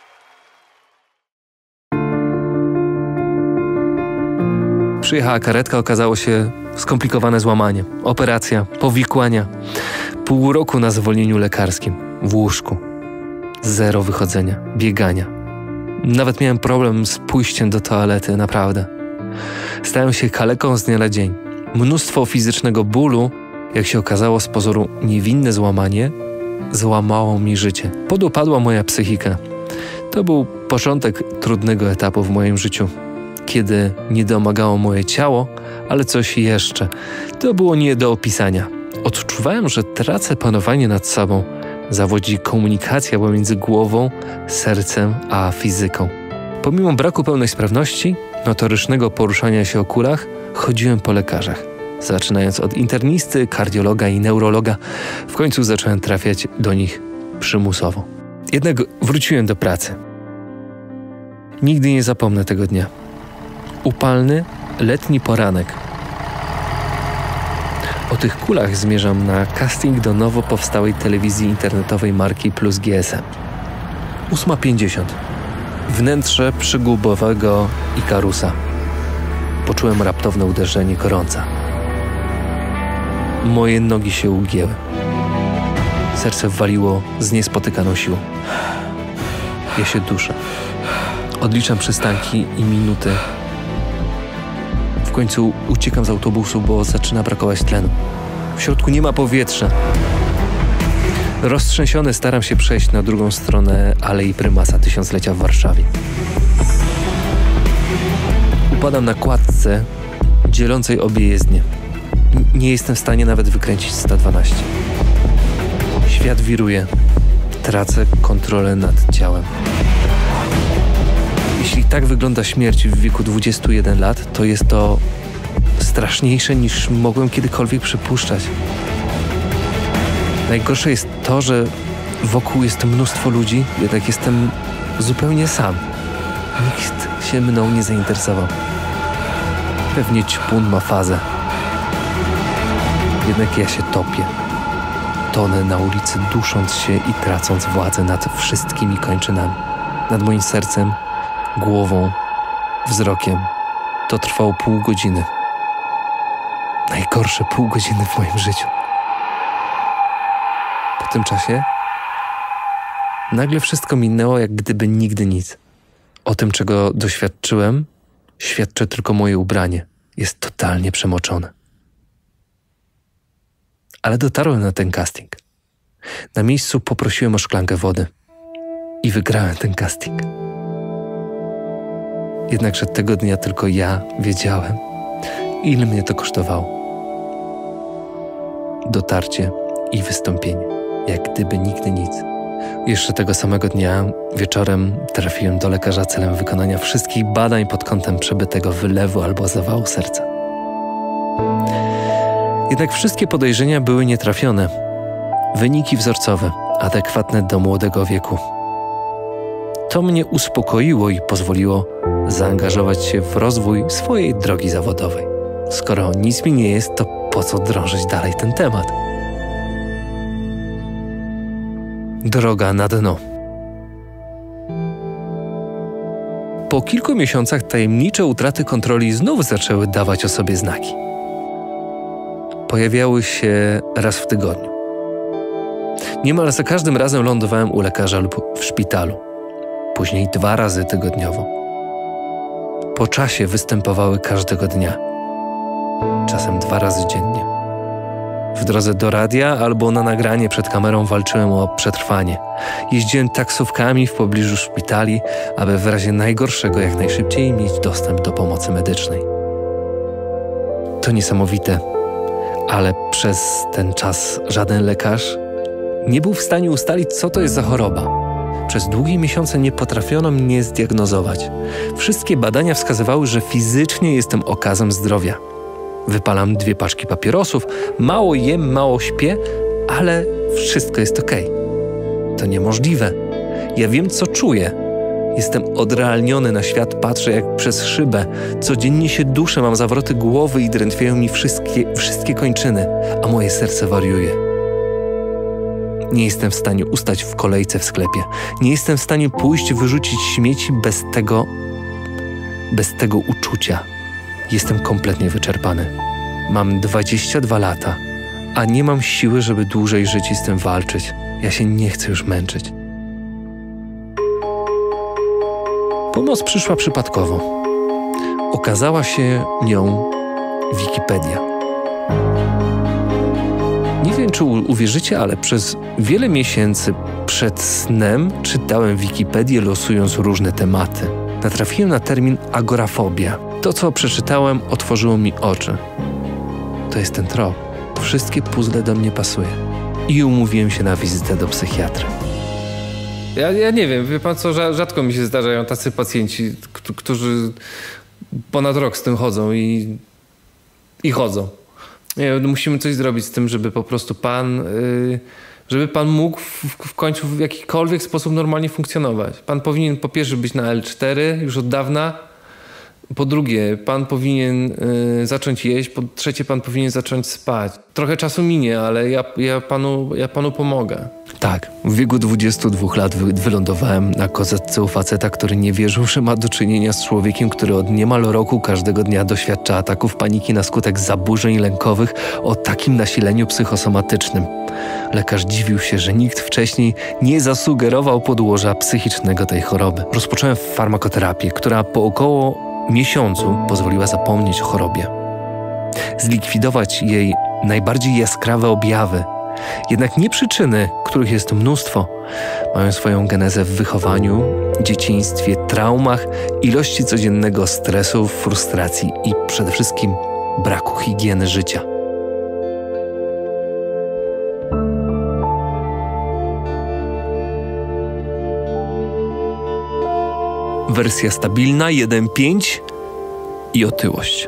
Przyjechała karetka, okazało się skomplikowane złamanie, operacja, powikłania. Pół roku na zwolnieniu lekarskim, w łóżku. 0 wychodzenia, biegania. Nawet miałem problem z pójściem do toalety, naprawdę. Stałem się kaleką z dnia na dzień. Mnóstwo fizycznego bólu, jak się okazało z pozoru niewinne złamanie, złamało mi życie. Podupadła moja psychika. To był początek trudnego etapu w moim życiu. Kiedy nie domagało moje ciało, ale coś jeszcze. To było nie do opisania. Odczuwałem, że tracę panowanie nad sobą. Zawodzi komunikacja pomiędzy głową, sercem a fizyką. Pomimo braku pełnej sprawności, notorycznego poruszania się o kulach, chodziłem po lekarzach. Zaczynając od internisty, kardiologa i neurologa, w końcu zacząłem trafiać do nich przymusowo. Jednak wróciłem do pracy. Nigdy nie zapomnę tego dnia. Upalny, letni poranek. O tych kulach zmierzam na casting do nowo powstałej telewizji internetowej marki Plus GSM. 8:50. Wnętrze przygubowego Ikarusa. Poczułem raptowne uderzenie gorąca. Moje nogi się ugięły. Serce waliło z niespotykaną siłą. Ja się duszę. Odliczam przystanki i minuty. W końcu uciekam z autobusu, bo zaczyna brakować tlenu. W środku nie ma powietrza. Roztrzęsiony staram się przejść na drugą stronę Alei Prymasa Tysiąclecia w Warszawie. Upadam na kładce dzielącej obie jezdnie. Nie jestem w stanie nawet wykręcić 112. Świat wiruje. Tracę kontrolę nad ciałem. Jeśli tak wygląda śmierć w wieku 21 lat, to jest to straszniejsze niż mogłem kiedykolwiek przypuszczać. Najgorsze jest to, że wokół jest mnóstwo ludzi, jednak jestem zupełnie sam. Nikt się mną nie zainteresował. Pewnie ćpun ma fazę. Jednak ja się topię. Tonę na ulicy, dusząc się i tracąc władzę nad wszystkimi kończynami. Nad moim sercem, głową, wzrokiem. To trwało pół godziny. Najgorsze pół godziny w moim życiu. Po tym czasie nagle wszystko minęło, jak gdyby nigdy nic. O tym, czego doświadczyłem, świadczy tylko moje ubranie. Jest totalnie przemoczone. Ale dotarłem na ten casting. Na miejscu poprosiłem o szklankę wody. I wygrałem ten casting. Jednakże tego dnia tylko ja wiedziałem, ile mnie to kosztowało. Dotarcie i wystąpienie, jak gdyby nigdy nic. Jeszcze tego samego dnia wieczorem trafiłem do lekarza celem wykonania wszystkich badań pod kątem przebytego wylewu albo zawału serca. Jednak wszystkie podejrzenia były nietrafione. Wyniki wzorcowe, adekwatne do młodego wieku. To mnie uspokoiło i pozwoliło zaangażować się w rozwój swojej drogi zawodowej. Skoro nic mi nie jest, to po co drążyć dalej ten temat? Droga na dno. Po kilku miesiącach tajemnicze utraty kontroli znów zaczęły dawać o sobie znaki. Pojawiały się raz w tygodniu. Niemal za każdym razem lądowałem u lekarza lub w szpitalu. Później 2 razy tygodniowo. Po czasie występowały każdego dnia. Czasem 2 razy dziennie. W drodze do radia albo na nagranie przed kamerą walczyłem o przetrwanie. Jeździłem taksówkami w pobliżu szpitali, aby w razie najgorszego jak najszybciej mieć dostęp do pomocy medycznej. To niesamowite, ale przez ten czas żaden lekarz nie był w stanie ustalić, co to jest za choroba. Przez długie miesiące nie potrafiono mnie zdiagnozować. Wszystkie badania wskazywały, że fizycznie jestem okazem zdrowia. Wypalam 2 paczki papierosów, mało jem, mało śpię, ale wszystko jest okej. To niemożliwe. Ja wiem, co czuję. Jestem odrealniony na świat, patrzę jak przez szybę. Codziennie się duszę, mam zawroty głowy i drętwieją mi wszystkie kończyny, a moje serce wariuje. Nie jestem w stanie ustać w kolejce w sklepie. Nie jestem w stanie pójść, wyrzucić śmieci bez tego uczucia. Jestem kompletnie wyczerpany. Mam 22 lata, a nie mam siły, żeby dłużej żyć i z tym walczyć. Ja się nie chcę już męczyć. Pomoc przyszła przypadkowo. Okazała się nią Wikipedia. Nie wiem, czy uwierzycie, ale przez wiele miesięcy przed snem czytałem Wikipedię, losując różne tematy. Natrafiłem na termin agorafobia. To, co przeczytałem, otworzyło mi oczy. To jest ten trop. Wszystkie puzzle do mnie pasuje. I umówiłem się na wizytę do psychiatry. Ja nie wiem, wie pan co, rzadko mi się zdarzają tacy pacjenci, którzy ponad rok z tym chodzą i chodzą. Nie, musimy coś zrobić z tym, żeby po prostu żeby pan mógł w końcu w jakikolwiek sposób normalnie funkcjonować. Pan powinien po pierwsze być na L4 już od dawna, po drugie pan powinien zacząć jeść, po trzecie pan powinien zacząć spać. Trochę czasu minie, ale ja panu pomogę. Tak, w wieku 22 lat wylądowałem na kozetce u faceta, który nie wierzył, że ma do czynienia z człowiekiem, który od niemal roku każdego dnia doświadcza ataków paniki na skutek zaburzeń lękowych o takim nasileniu psychosomatycznym. Lekarz dziwił się, że nikt wcześniej nie zasugerował podłoża psychicznego tej choroby. Rozpocząłem farmakoterapię, która po około miesiącu pozwoliła zapomnieć o chorobie. Zlikwidować jej najbardziej jaskrawe objawy. Jednak nie przyczyny, których jest mnóstwo, mają swoją genezę w wychowaniu, dzieciństwie, traumach, ilości codziennego stresu, frustracji i przede wszystkim braku higieny życia. Wersja stabilna 1.5 i otyłość.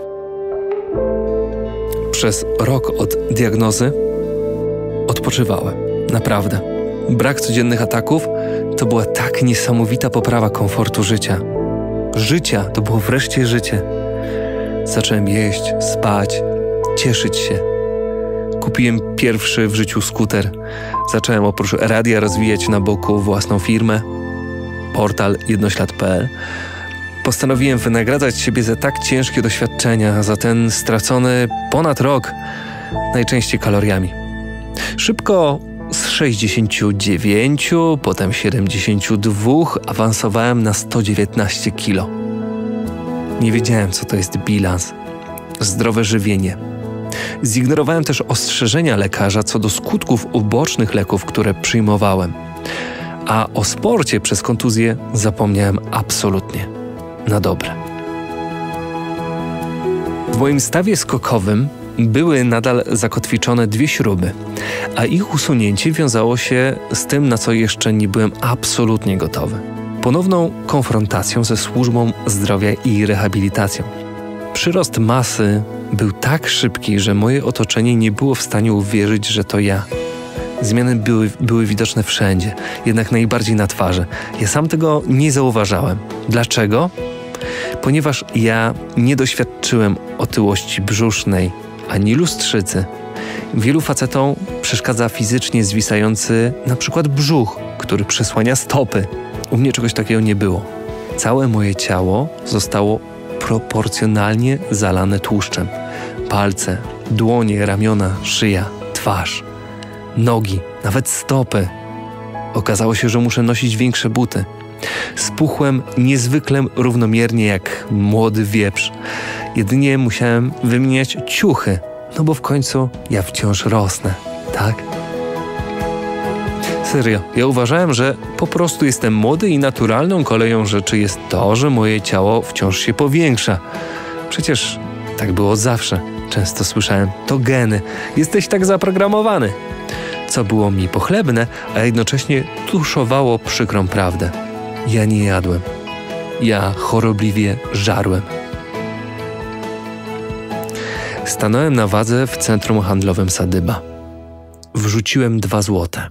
Przez rok od diagnozy odpoczywałem. Naprawdę. Brak codziennych ataków to była tak niesamowita poprawa komfortu życia. To było wreszcie życie. Zacząłem jeść, spać, cieszyć się. Kupiłem pierwszy w życiu skuter. Zacząłem oprócz radia rozwijać na boku własną firmę. Portal jednoślad.pl. Postanowiłem wynagradzać siebie za tak ciężkie doświadczenia, za ten stracony ponad rok, najczęściej kaloriami. Szybko z 69, potem 72 awansowałem na 119 kg. Nie wiedziałem, co to jest bilans. Zdrowe żywienie. Zignorowałem też ostrzeżenia lekarza co do skutków ubocznych leków, które przyjmowałem. A o sporcie przez kontuzję zapomniałem absolutnie. Na dobre. W moim stawie skokowym były nadal zakotwiczone 2 śruby, a ich usunięcie wiązało się z tym, na co jeszcze nie byłem absolutnie gotowy. Ponowną konfrontacją ze służbą zdrowia i rehabilitacją. Przyrost masy był tak szybki, że moje otoczenie nie było w stanie uwierzyć, że to ja. Zmiany były widoczne wszędzie, jednak najbardziej na twarzy. Ja sam tego nie zauważałem. Dlaczego? Ponieważ ja nie doświadczyłem otyłości brzusznej ani lustrzycy. Wielu facetom przeszkadza fizycznie zwisający na przykład brzuch, który przesłania stopy. U mnie czegoś takiego nie było. Całe moje ciało zostało proporcjonalnie zalane tłuszczem. Palce, dłonie, ramiona, szyja, twarz, nogi, nawet stopy. Okazało się, że muszę nosić większe buty. Spuchłem niezwykle równomiernie jak młody wieprz. Jedynie musiałem wymieniać ciuchy. No bo w końcu ja wciąż rosnę, tak? Serio, ja uważałem, że po prostu jestem młody i naturalną koleją rzeczy jest to, że moje ciało wciąż się powiększa. Przecież tak było od zawsze. Często słyszałem, to geny, jesteś tak zaprogramowany. Co było mi pochlebne, a jednocześnie tuszowało przykrą prawdę. Ja nie jadłem. Ja chorobliwie żarłem. Stanąłem na wadze w centrum handlowym Sadyba. Wrzuciłem 2 złote.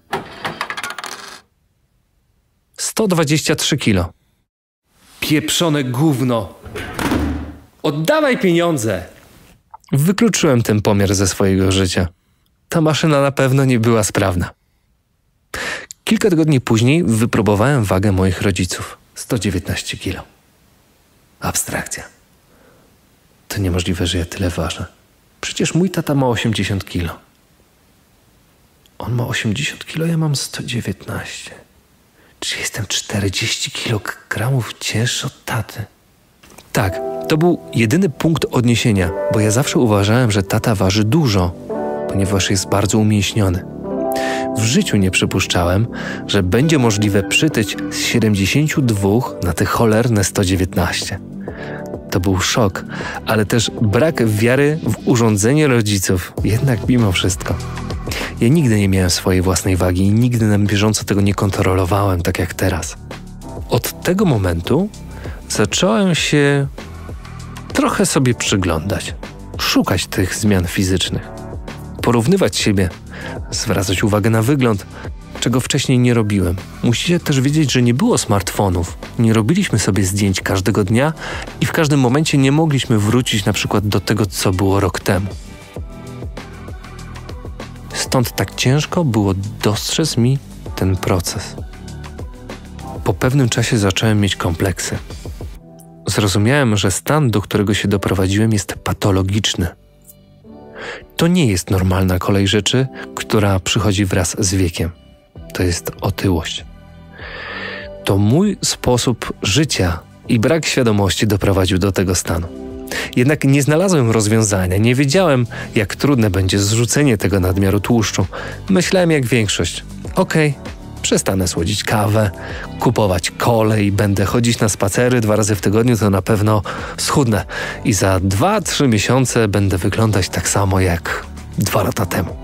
123 kilo. Pieprzone gówno! Oddawaj pieniądze! Wykluczyłem ten pomiar ze swojego życia. Ta maszyna na pewno nie była sprawna. Kilka tygodni później wypróbowałem wagę moich rodziców. 119 kilo. Abstrakcja. To niemożliwe, że ja tyle ważę. Przecież mój tata ma 80 kilo. On ma 80 kilo, ja mam 119. Czy jestem 40 kilogramów cięższy od taty? Tak, to był jedyny punkt odniesienia, bo ja zawsze uważałem, że tata waży dużo, ponieważ jest bardzo umięśniony. W życiu nie przypuszczałem, że będzie możliwe przytyć z 72 na te cholerne 119. To był szok, ale też brak wiary w urządzenie rodziców, jednak mimo wszystko. Ja nigdy nie miałem swojej własnej wagi i nigdy na bieżąco tego nie kontrolowałem, tak jak teraz. Od tego momentu zacząłem się trochę sobie przyglądać, szukać tych zmian fizycznych, porównywać siebie, zwracać uwagę na wygląd, czego wcześniej nie robiłem. Musicie też wiedzieć, że nie było smartfonów. Nie robiliśmy sobie zdjęć każdego dnia i w każdym momencie nie mogliśmy wrócić na przykład do tego, co było rok temu. Stąd tak ciężko było dostrzec mi ten proces. Po pewnym czasie zacząłem mieć kompleksy. Zrozumiałem, że stan, do którego się doprowadziłem, jest patologiczny. To nie jest normalna kolej rzeczy, która przychodzi wraz z wiekiem. To jest otyłość. To mój sposób życia i brak świadomości doprowadził do tego stanu. Jednak nie znalazłem rozwiązania, nie wiedziałem, jak trudne będzie zrzucenie tego nadmiaru tłuszczu. Myślałem jak większość. Przestanę słodzić kawę, kupować kole i będę chodzić na spacery 2 razy w tygodniu, to na pewno schudnę. I za 2-3 miesiące będę wyglądać tak samo jak 2 lata temu.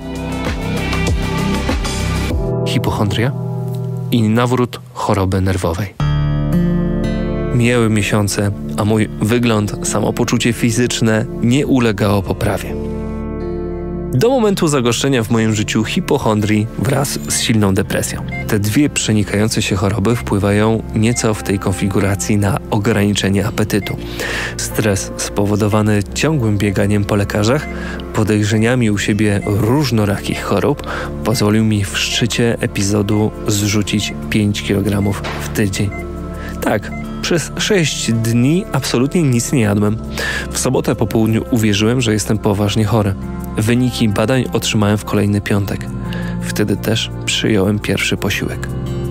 Hipochondria i nawrót choroby nerwowej. Mijały miesiące, a mój wygląd, samopoczucie fizyczne nie ulegało poprawie. Do momentu zagoszczenia w moim życiu hipochondrii wraz z silną depresją. Te 2 przenikające się choroby wpływają nieco w tej konfiguracji na ograniczenie apetytu. Stres spowodowany ciągłym bieganiem po lekarzach, podejrzeniami u siebie różnorakich chorób, pozwolił mi w szczycie epizodu zrzucić 5 kg w tydzień. Tak, przez 6 dni absolutnie nic nie jadłem. W sobotę po południu uwierzyłem, że jestem poważnie chory. Wyniki badań otrzymałem w kolejny piątek. Wtedy też przyjąłem pierwszy posiłek.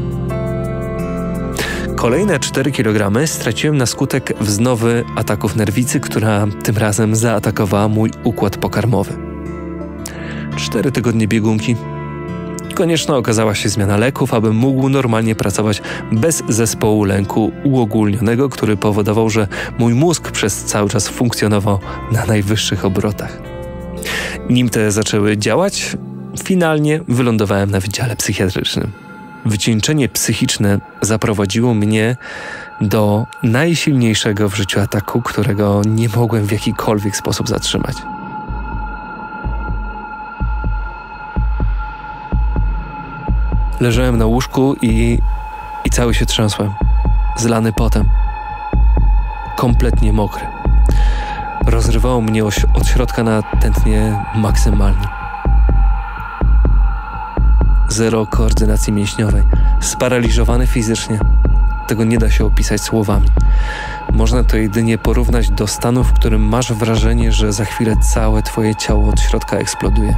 Kolejne 4 kg straciłem na skutek wznowy ataków nerwicy, która tym razem zaatakowała mój układ pokarmowy. 4 tygodnie biegunki. Konieczna okazała się zmiana leków, abym mógł normalnie pracować bez zespołu lęku uogólnionego, który powodował, że mój mózg przez cały czas funkcjonował na najwyższych obrotach. Nim te zaczęły działać, finalnie wylądowałem na wydziale psychiatrycznym. Wycieńczenie psychiczne zaprowadziło mnie do najsilniejszego w życiu ataku, którego nie mogłem w jakikolwiek sposób zatrzymać. Leżałem na łóżku i cały się trzęsłem, zlany potem, kompletnie mokry. Rozrywało mnie od środka na tętnie maksymalnie. Zero koordynacji mięśniowej, sparaliżowany fizycznie. Tego nie da się opisać słowami. Można to jedynie porównać do stanu, w którym masz wrażenie, że za chwilę całe twoje ciało od środka eksploduje.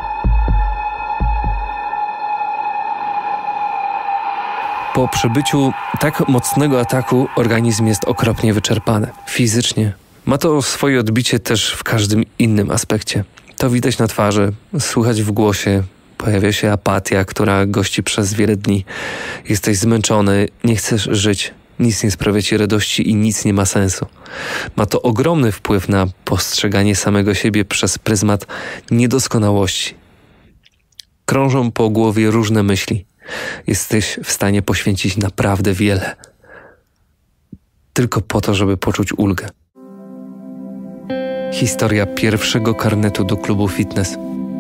Po przebyciu tak mocnego ataku organizm jest okropnie wyczerpany. Fizycznie. Ma to swoje odbicie też w każdym innym aspekcie. To widać na twarzy, słychać w głosie, pojawia się apatia, która gości przez wiele dni. Jesteś zmęczony, nie chcesz żyć, nic nie sprawia ci radości i nic nie ma sensu. Ma to ogromny wpływ na postrzeganie samego siebie przez pryzmat niedoskonałości. Krążą po głowie różne myśli. Jesteś w stanie poświęcić naprawdę wiele. Tylko po to, żeby poczuć ulgę. Historia pierwszego karnetu do klubu fitness.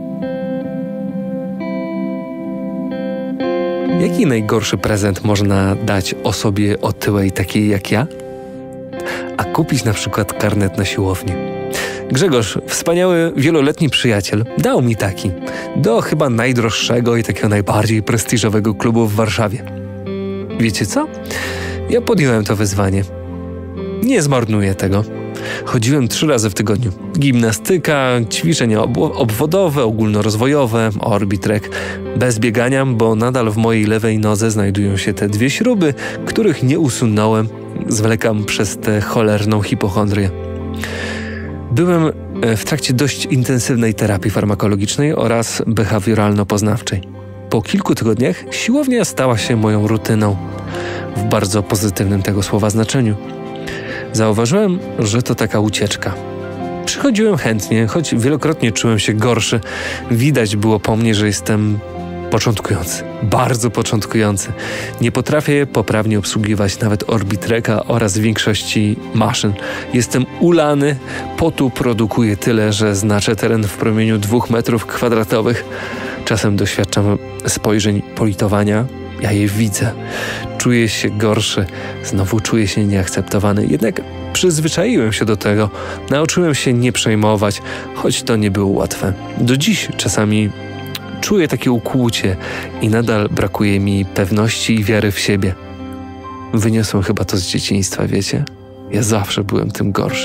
Jaki najgorszy prezent można dać osobie otyłej takiej jak ja? A kupić na przykład karnet na siłownię. Grzegorz, wspaniały, wieloletni przyjaciel, dał mi taki. Do chyba najdroższego i takiego najbardziej prestiżowego klubu w Warszawie. Wiecie co? Ja podjąłem to wyzwanie. Nie zmarnuję tego. Chodziłem 3 razy w tygodniu. Gimnastyka, ćwiczenia obwodowe, ogólnorozwojowe, orbitrek. Bez biegania, bo nadal w mojej lewej nodze znajdują się te 2 śruby, których nie usunąłem. Zwlekam przez tę cholerną hipochondrię. Byłem w trakcie dość intensywnej terapii farmakologicznej oraz behawioralno-poznawczej. Po kilku tygodniach siłownia stała się moją rutyną. W bardzo pozytywnym tego słowa znaczeniu. Zauważyłem, że to taka ucieczka. Przychodziłem chętnie, choć wielokrotnie czułem się gorszy. Widać było po mnie, że jestem początkujący. Bardzo początkujący. Nie potrafię poprawnie obsługiwać nawet orbitreka oraz większości maszyn. Jestem ulany, potu produkuję tyle, że znaczę teren w promieniu 2 metrów kwadratowych. Czasem doświadczam spojrzeń politowania. Ja je widzę. Czuję się gorszy. Znowu czuję się nieakceptowany. Jednak przyzwyczaiłem się do tego. Nauczyłem się nie przejmować, choć to nie było łatwe. Do dziś czasami czuję takie ukłucie i nadal brakuje mi pewności i wiary w siebie. Wyniosłem chyba to z dzieciństwa, wiecie? Ja zawsze byłem tym gorszy.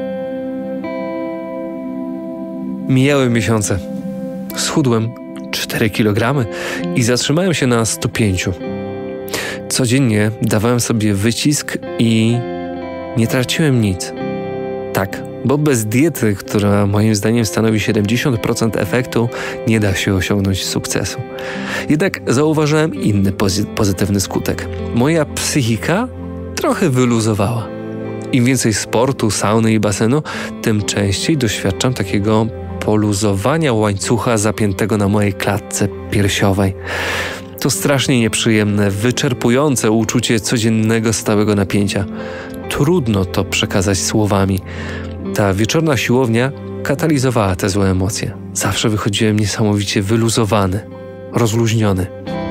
Mijały miesiące. Schudłem 4 kg i zatrzymałem się na 105. Codziennie dawałem sobie wycisk i nie traciłem nic. Tak, bo bez diety, która moim zdaniem stanowi 70% efektu, nie da się osiągnąć sukcesu. Jednak zauważyłem inny pozytywny skutek. Moja psychika trochę wyluzowała. Im więcej sportu, sauny i basenu, tym częściej doświadczam takiego poluzowania łańcucha zapiętego na mojej klatce piersiowej. To strasznie nieprzyjemne, wyczerpujące uczucie codziennego stałego napięcia. Trudno to przekazać słowami. Ta wieczorna siłownia katalizowała te złe emocje. Zawsze wychodziłem niesamowicie wyluzowany, rozluźniony.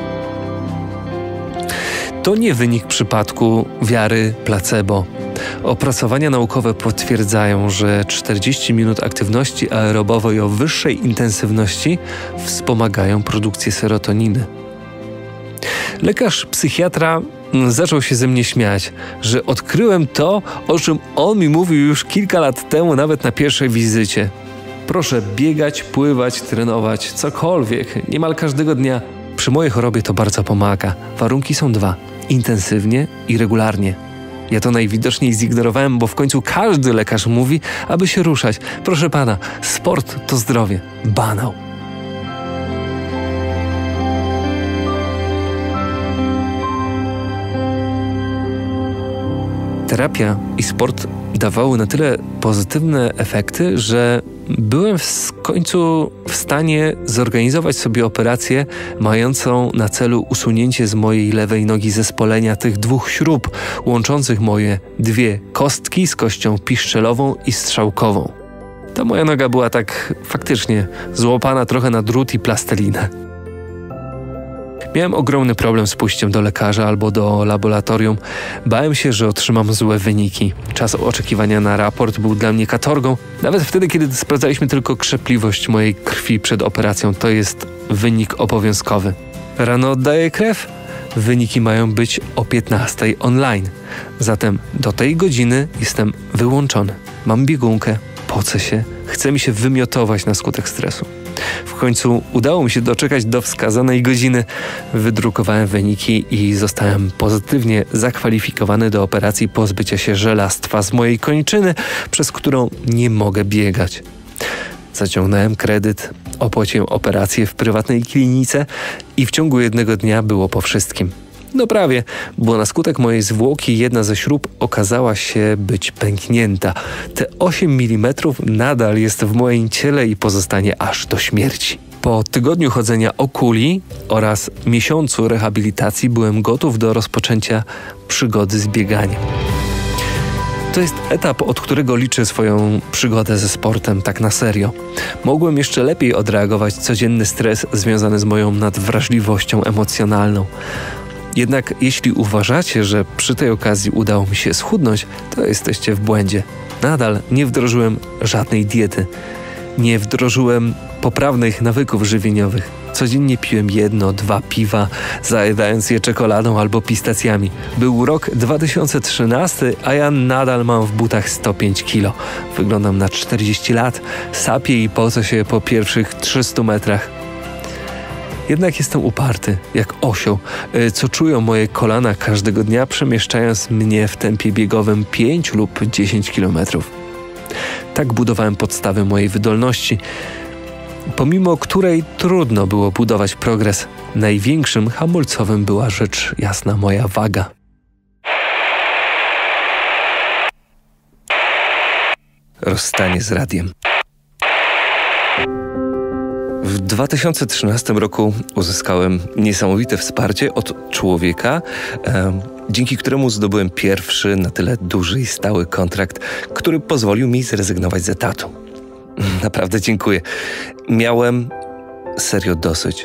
To nie wynik przypadku wiary placebo. Opracowania naukowe potwierdzają, że 40 minut aktywności aerobowej o wyższej intensywności wspomagają produkcję serotoniny. Lekarz psychiatra zaczął się ze mnie śmiać, że odkryłem to, o czym on mi mówił już kilka lat temu, nawet na pierwszej wizycie. Proszę biegać, pływać, trenować, cokolwiek, niemal każdego dnia. Przy mojej chorobie to bardzo pomaga. Warunki są 2. Intensywnie i regularnie. Ja to najwidoczniej zignorowałem, bo w końcu każdy lekarz mówi, aby się ruszać. Proszę pana, sport to zdrowie. Banał. Terapia i sport dawały na tyle pozytywne efekty, że byłem w końcu w stanie zorganizować sobie operację mającą na celu usunięcie z mojej lewej nogi zespolenia tych 2 śrub łączących moje 2 kostki z kością piszczelową i strzałkową. Ta moja noga była tak faktycznie złapana trochę na drut i plastelinę. Miałem ogromny problem z pójściem do lekarza albo do laboratorium. Bałem się, że otrzymam złe wyniki. Czas oczekiwania na raport był dla mnie katorgą. Nawet wtedy, kiedy sprawdzaliśmy tylko krzepliwość mojej krwi przed operacją. To jest wynik obowiązkowy. Rano oddaję krew. Wyniki mają być o 15:00 online. Zatem do tej godziny jestem wyłączony. Mam biegunkę, pocę się, chce mi się wymiotować na skutek stresu. W końcu udało mi się doczekać do wskazanej godziny. Wydrukowałem wyniki i zostałem pozytywnie zakwalifikowany do operacji pozbycia się żelastwa z mojej kończyny, przez którą nie mogę biegać. Zaciągnąłem kredyt, opłaciłem operację w prywatnej klinice i w ciągu jednego dnia było po wszystkim. No prawie, bo na skutek mojej zwłoki jedna ze śrub okazała się być pęknięta. Te 8 mm nadal jest w moim ciele i pozostanie aż do śmierci. Po tygodniu chodzenia o kuli oraz miesiącu rehabilitacji byłem gotów do rozpoczęcia przygody z bieganiem. To jest etap, od którego liczę swoją przygodę ze sportem tak na serio. Mogłem jeszcze lepiej odreagować codzienny stres związany z moją nadwrażliwością emocjonalną. Jednak jeśli uważacie, że przy tej okazji udało mi się schudnąć, to jesteście w błędzie. Nadal nie wdrożyłem żadnej diety. Nie wdrożyłem poprawnych nawyków żywieniowych. Codziennie piłem 1-2 piwa, zajadając je czekoladą albo pistacjami. Był rok 2013, a ja nadal mam w butach 105 kilo. Wyglądam na 40 lat, sapię i pocę się po pierwszych 300 metrach. Jednak jestem uparty, jak osioł, co czują moje kolana każdego dnia, przemieszczając mnie w tempie biegowym 5 lub 10 kilometrów. Tak budowałem podstawy mojej wydolności, pomimo której trudno było budować progres. Największym hamulcowym była rzecz jasna moja waga. Rozstanie z radiem. W 2013 roku uzyskałem niesamowite wsparcie od człowieka, dzięki któremu zdobyłem pierwszy na tyle duży i stały kontrakt, który pozwolił mi zrezygnować z etatu. Naprawdę dziękuję. Miałem serio dosyć.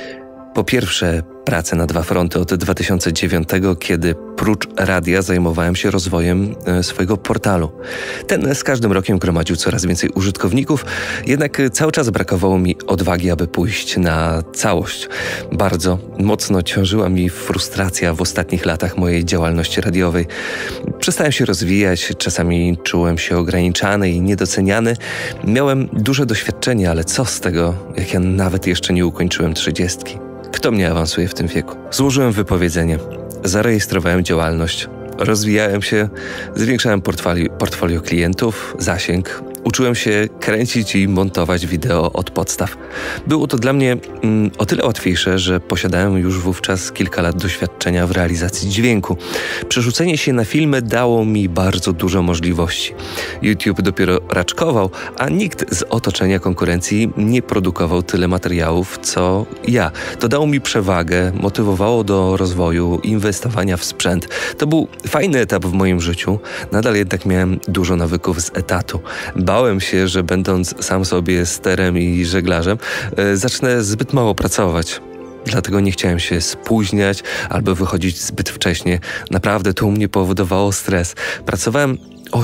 Po pierwsze, pracę na 2 fronty od 2009, kiedy prócz radia zajmowałem się rozwojem swojego portalu. Ten z każdym rokiem gromadził coraz więcej użytkowników, jednak cały czas brakowało mi odwagi, aby pójść na całość. Bardzo mocno ciążyła mi frustracja w ostatnich latach mojej działalności radiowej. Przestałem się rozwijać, czasami czułem się ograniczany i niedoceniany. Miałem duże doświadczenie, ale co z tego, jak ja nawet jeszcze nie ukończyłem 30. Kto mnie awansuje w tym wieku? Złożyłem wypowiedzenie, zarejestrowałem działalność, rozwijałem się, zwiększałem portfolio klientów, zasięg. Uczyłem się kręcić i montować wideo od podstaw. Było to dla mnie o tyle łatwiejsze, że posiadałem już wówczas kilka lat doświadczenia w realizacji dźwięku. Przerzucenie się na filmy dało mi bardzo dużo możliwości. YouTube dopiero raczkował, a nikt z otoczenia konkurencji nie produkował tyle materiałów, co ja. To dało mi przewagę, motywowało do rozwoju, inwestowania w sprzęt. To był fajny etap w moim życiu, nadal jednak miałem dużo nawyków z etatu. Bałem się, że będąc sam sobie sterem i żeglarzem, zacznę zbyt mało pracować. Dlatego nie chciałem się spóźniać albo wychodzić zbyt wcześnie. Naprawdę to u mnie powodowało stres. Pracowałem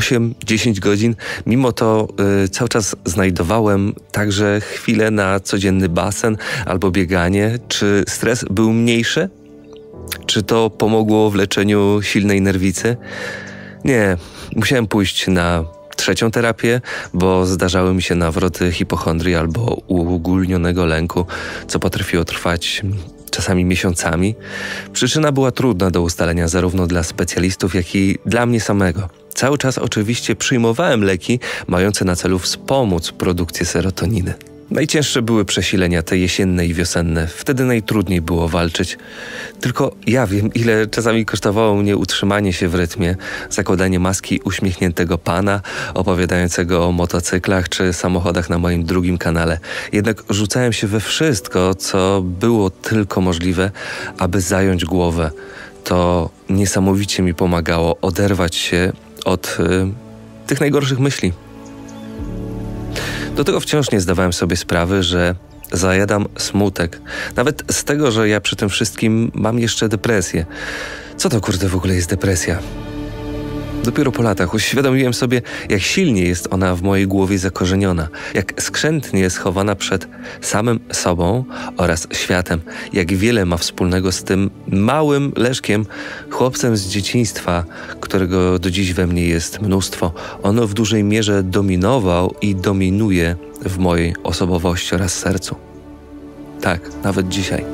8-10 godzin, mimo to cały czas znajdowałem także chwilę na codzienny basen albo bieganie. Czy stres był mniejszy? Czy to pomogło w leczeniu silnej nerwicy? Nie, musiałem pójść na 3. terapię, bo zdarzały mi się nawroty hipochondrii albo uogólnionego lęku, co potrafiło trwać czasami miesiącami. Przyczyna była trudna do ustalenia zarówno dla specjalistów, jak i dla mnie samego. Cały czas oczywiście przyjmowałem leki mające na celu wspomóc produkcję serotoniny. Najcięższe były przesilenia te jesienne i wiosenne. Wtedy najtrudniej było walczyć. Tylko ja wiem, ile czasami kosztowało mnie utrzymanie się w rytmie, zakładanie maski uśmiechniętego pana, opowiadającego o motocyklach czy samochodach na moim drugim kanale. Jednak rzucałem się we wszystko, co było tylko możliwe, aby zająć głowę. To niesamowicie mi pomagało oderwać się od tych najgorszych myśli. Do tego wciąż nie zdawałem sobie sprawy, że zajadam smutek. Nawet z tego, że ja przy tym wszystkim mam jeszcze depresję. Co to kurde w ogóle jest depresja? Dopiero po latach uświadomiłem sobie, jak silnie jest ona w mojej głowie zakorzeniona, jak skrzętnie schowana przed samym sobą oraz światem, jak wiele ma wspólnego z tym małym Leszkiem, chłopcem z dzieciństwa, którego do dziś we mnie jest mnóstwo. On w dużej mierze dominował i dominuje w mojej osobowości oraz sercu. Tak, nawet dzisiaj.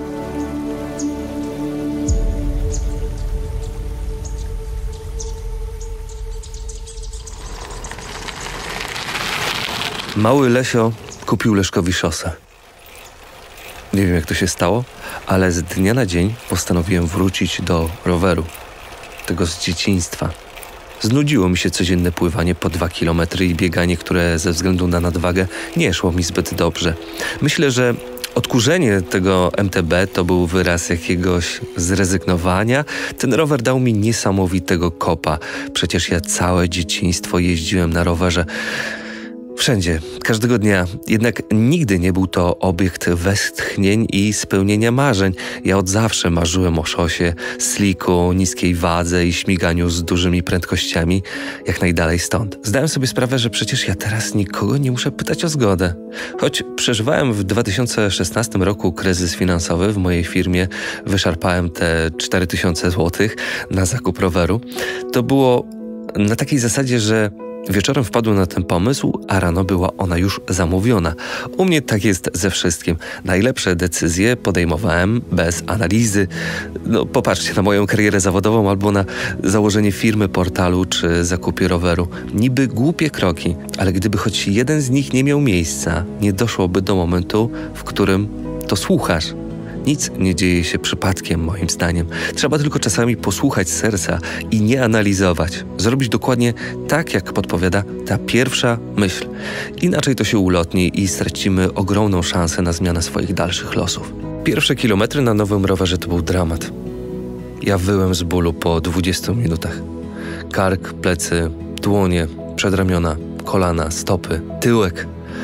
Mały Lesio kupił Leszkowi szosę. Nie wiem, jak to się stało, ale z dnia na dzień postanowiłem wrócić do roweru. Tego z dzieciństwa. Znudziło mi się codzienne pływanie po 2 kilometry i bieganie, które ze względu na nadwagę nie szło mi zbyt dobrze. Myślę, że odkurzenie tego MTB to był wyraz jakiegoś zrezygnowania. Ten rower dał mi niesamowitego kopa. Przecież ja całe dzieciństwo jeździłem na rowerze. Wszędzie, każdego dnia. Jednak nigdy nie był to obiekt westchnień i spełnienia marzeń. Ja od zawsze marzyłem o szosie, sliku, niskiej wadze i śmiganiu z dużymi prędkościami jak najdalej stąd. Zdałem sobie sprawę, że przecież ja teraz nikogo nie muszę pytać o zgodę. Choć przeżywałem w 2016 roku kryzys finansowy w mojej firmie, wyszarpałem te 4000 zł na zakup roweru. To było na takiej zasadzie, że wieczorem wpadłem na ten pomysł, a rano była ona już zamówiona. U mnie tak jest ze wszystkim. Najlepsze decyzje podejmowałem bez analizy. No, popatrzcie na moją karierę zawodową albo na założenie firmy, portalu czy zakupie roweru. Niby głupie kroki, ale gdyby choć jeden z nich nie miał miejsca, nie doszłoby do momentu, w którym to słuchasz. Nic nie dzieje się przypadkiem, moim zdaniem. Trzeba tylko czasami posłuchać serca i nie analizować. Zrobić dokładnie tak, jak podpowiada ta pierwsza myśl. Inaczej to się ulotni i stracimy ogromną szansę na zmianę swoich dalszych losów. Pierwsze kilometry na nowym rowerze to był dramat. Ja wyłem z bólu po 20 minutach. Kark, plecy, dłonie, przedramiona, kolana, stopy, tyłek.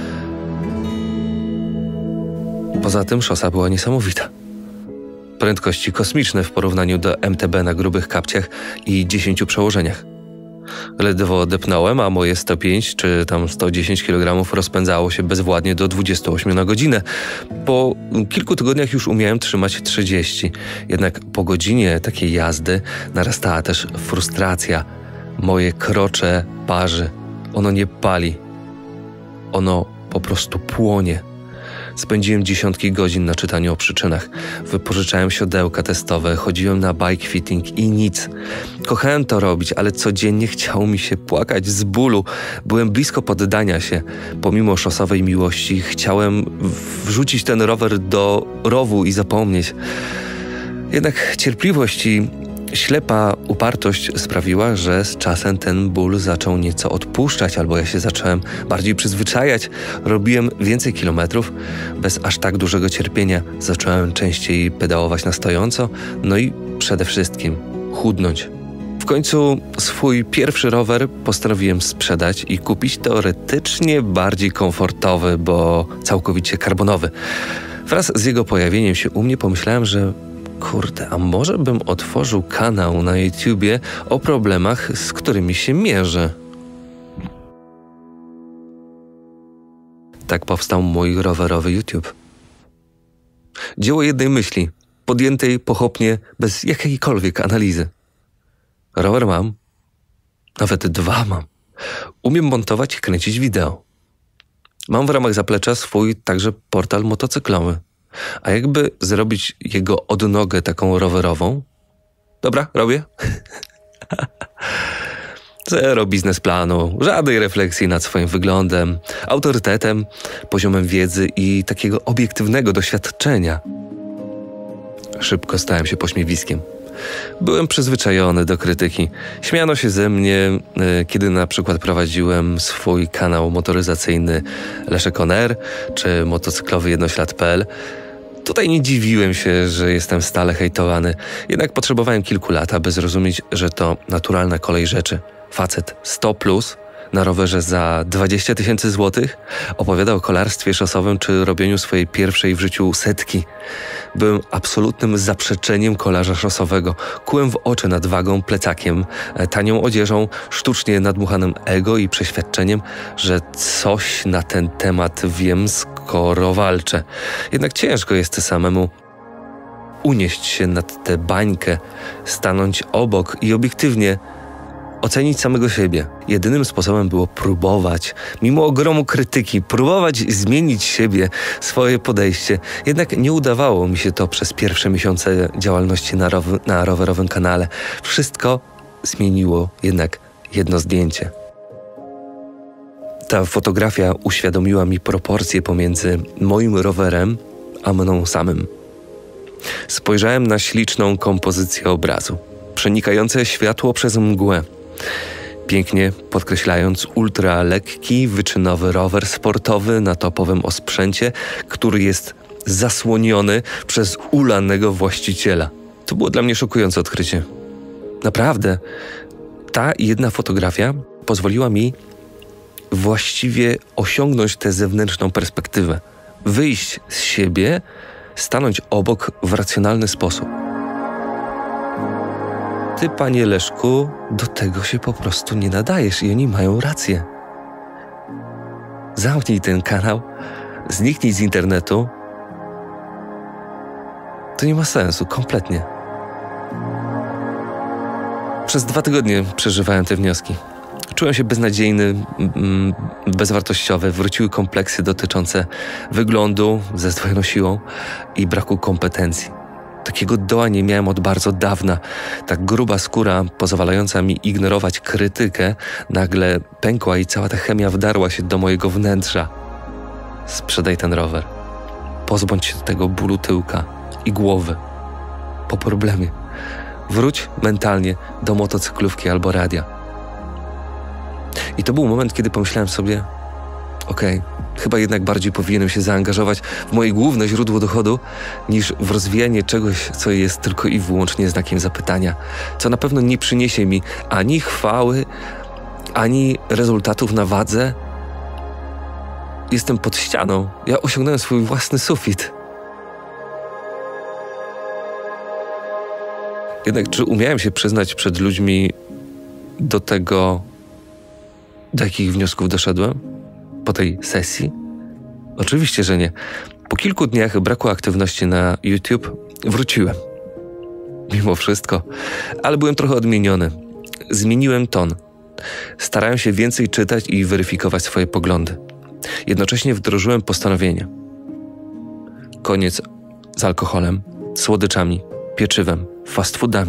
Poza tym szosa była niesamowita. Prędkości kosmiczne w porównaniu do MTB na grubych kapciach i 10 przełożeniach. Ledwo odepnąłem, a moje 105 czy tam 110 kg rozpędzało się bezwładnie do 28 na godzinę. Po kilku tygodniach już umiałem trzymać 30. Jednak po godzinie takiej jazdy narastała też frustracja. Moje krocze parzy. Ono nie pali. Ono po prostu płonie. Spędziłem dziesiątki godzin na czytaniu o przyczynach. Wypożyczałem siodełka testowe, chodziłem na bike fitting i nic. Kochałem to robić, ale codziennie chciało mi się płakać z bólu. Byłem blisko poddania się. Pomimo szosowej miłości chciałem wrzucić ten rower do rowu i zapomnieć. Jednak cierpliwość i ślepa upartość sprawiła, że z czasem ten ból zaczął nieco odpuszczać, albo ja się zacząłem bardziej przyzwyczajać. Robiłem więcej kilometrów bez aż tak dużego cierpienia. Zacząłem częściej pedałować na stojąco, no i przede wszystkim chudnąć. W końcu swój pierwszy rower postanowiłem sprzedać i kupić teoretycznie bardziej komfortowy, bo całkowicie karbonowy. Wraz z jego pojawieniem się u mnie pomyślałem, że kurde, a może bym otworzył kanał na YouTubie o problemach, z którymi się mierzę. Tak powstał mój rowerowy YouTube. Dzieło jednej myśli, podjętej pochopnie, bez jakiejkolwiek analizy. Rower mam, nawet 2 mam. Umiem montować i kręcić wideo. Mam w ramach zaplecza swój także portal motocyklowy. A jakby zrobić jego odnogę taką rowerową? Dobra, robię. Zero biznesplanu, żadnej refleksji nad swoim wyglądem, autorytetem, poziomem wiedzy i takiego obiektywnego doświadczenia. Szybko stałem się pośmiewiskiem. Byłem przyzwyczajony do krytyki. Śmiano się ze mnie, kiedy na przykład prowadziłem swój kanał motoryzacyjny Leszek On Air czy motocyklowy jednoślad.pl. Tutaj nie dziwiłem się, że jestem stale hejtowany. Jednak potrzebowałem kilku lat, aby zrozumieć, że to naturalna kolej rzeczy. Facet 100+, na rowerze za 20 000 złotych, opowiada o kolarstwie szosowym czy robieniu swojej pierwszej w życiu setki. Byłem absolutnym zaprzeczeniem kolarza szosowego. Kłułem w oczy nadwagą, plecakiem, tanią odzieżą, sztucznie nadmuchanym ego i przeświadczeniem, że coś na ten temat wiem, skoro walczę. Jednak ciężko jest samemu unieść się nad tę bańkę, stanąć obok i obiektywnie ocenić samego siebie. Jedynym sposobem było próbować, mimo ogromu krytyki, próbować zmienić siebie, swoje podejście. Jednak nie udawało mi się to przez pierwsze miesiące działalności na rowerowym kanale. Wszystko zmieniło jednak jedno zdjęcie. Ta fotografia uświadomiła mi proporcje pomiędzy moim rowerem a mną samym. Spojrzałem na śliczną kompozycję obrazu, przenikające światło przez mgłę, pięknie podkreślając ultra lekki, wyczynowy rower sportowy na topowym osprzęcie, który jest zasłoniony przez ulanego właściciela. To było dla mnie szokujące odkrycie. Naprawdę, ta jedna fotografia pozwoliła mi właściwie osiągnąć tę zewnętrzną perspektywę. Wyjść z siebie, stanąć obok w racjonalny sposób. Ty, panie Leszku, do tego się po prostu nie nadajesz i oni mają rację. Zamknij ten kanał, zniknij z internetu. To nie ma sensu, kompletnie. Przez 2 tygodnie przeżywałem te wnioski. Czułem się beznadziejny, bezwartościowy. Wróciły kompleksy dotyczące wyglądu ze zdwojoną siłą i braku kompetencji. Takiego doła nie miałem od bardzo dawna. Ta gruba skóra pozwalająca mi ignorować krytykę nagle pękła i cała ta chemia wdarła się do mojego wnętrza. Sprzedaj ten rower. Pozbądź się tego bólu tyłka i głowy. Po problemie. Wróć mentalnie do motocyklówki albo radia. I to był moment, kiedy pomyślałem sobie, okej, chyba jednak bardziej powinienem się zaangażować w moje główne źródło dochodu, niż w rozwijanie czegoś, co jest tylko i wyłącznie znakiem zapytania, co na pewno nie przyniesie mi ani chwały, ani rezultatów na wadze. Jestem pod ścianą. Ja osiągnąłem swój własny sufit. Jednak czy umiałem się przyznać przed ludźmi do tego, do jakich wniosków doszedłem po tej sesji? Oczywiście, że nie. Po kilku dniach braku aktywności na YouTube wróciłem. Mimo wszystko. Ale byłem trochę odmieniony. Zmieniłem ton. Starałem się więcej czytać i weryfikować swoje poglądy. Jednocześnie wdrożyłem postanowienie. Koniec z alkoholem, słodyczami, pieczywem, fast foodami.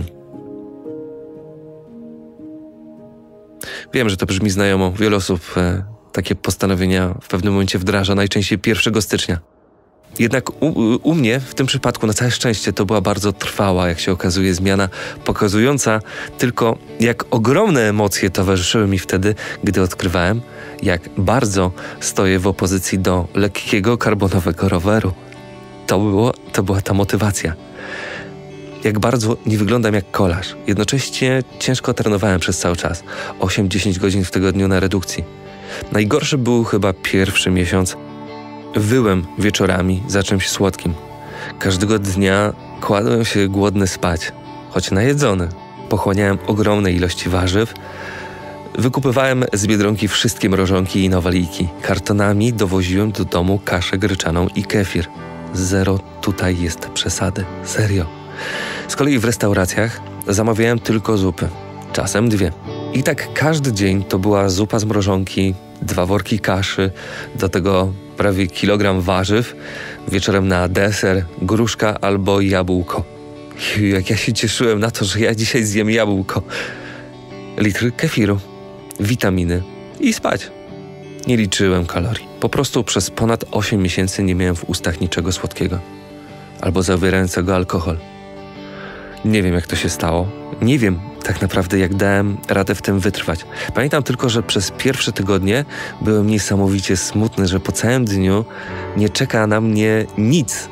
Wiem, że to brzmi znajomo. Wiele osób takie postanowienia w pewnym momencie wdraża, najczęściej 1 stycznia. Jednak u mnie w tym przypadku na całe szczęście to była bardzo trwała, jak się okazuje, zmiana, pokazująca tylko, jak ogromne emocje towarzyszyły mi wtedy, gdy odkrywałem, jak bardzo stoję w opozycji do lekkiego, karbonowego roweru. To była ta motywacja. Jak bardzo nie wyglądam jak kolarz. Jednocześnie ciężko trenowałem przez cały czas. 8-10 godzin w tygodniu na redukcji. Najgorszy był chyba pierwszy miesiąc. Wyłem wieczorami za czymś słodkim. Każdego dnia kładłem się głodny spać, choć najedzony. Pochłaniałem ogromne ilości warzyw. Wykupywałem z Biedronki wszystkie mrożonki i nowaliki. Kartonami dowoziłem do domu kaszę gryczaną i kefir. Zero tutaj jest przesady. Serio. Z kolei w restauracjach zamawiałem tylko zupy. Czasem 2. I tak każdy dzień to była zupa z mrożonki, 2 worki kaszy, do tego prawie kilogram warzyw, wieczorem na deser, gruszka albo jabłko. Jak ja się cieszyłem na to, że ja dzisiaj zjem jabłko. Litr kefiru, witaminy i spać. Nie liczyłem kalorii. Po prostu przez ponad 8 miesięcy nie miałem w ustach niczego słodkiego albo zawierającego alkohol. Nie wiem, jak to się stało. Nie wiem tak naprawdę, jak dałem radę w tym wytrwać. Pamiętam tylko, że przez pierwsze tygodnie byłem niesamowicie smutny, że po całym dniu nie czeka na mnie nic.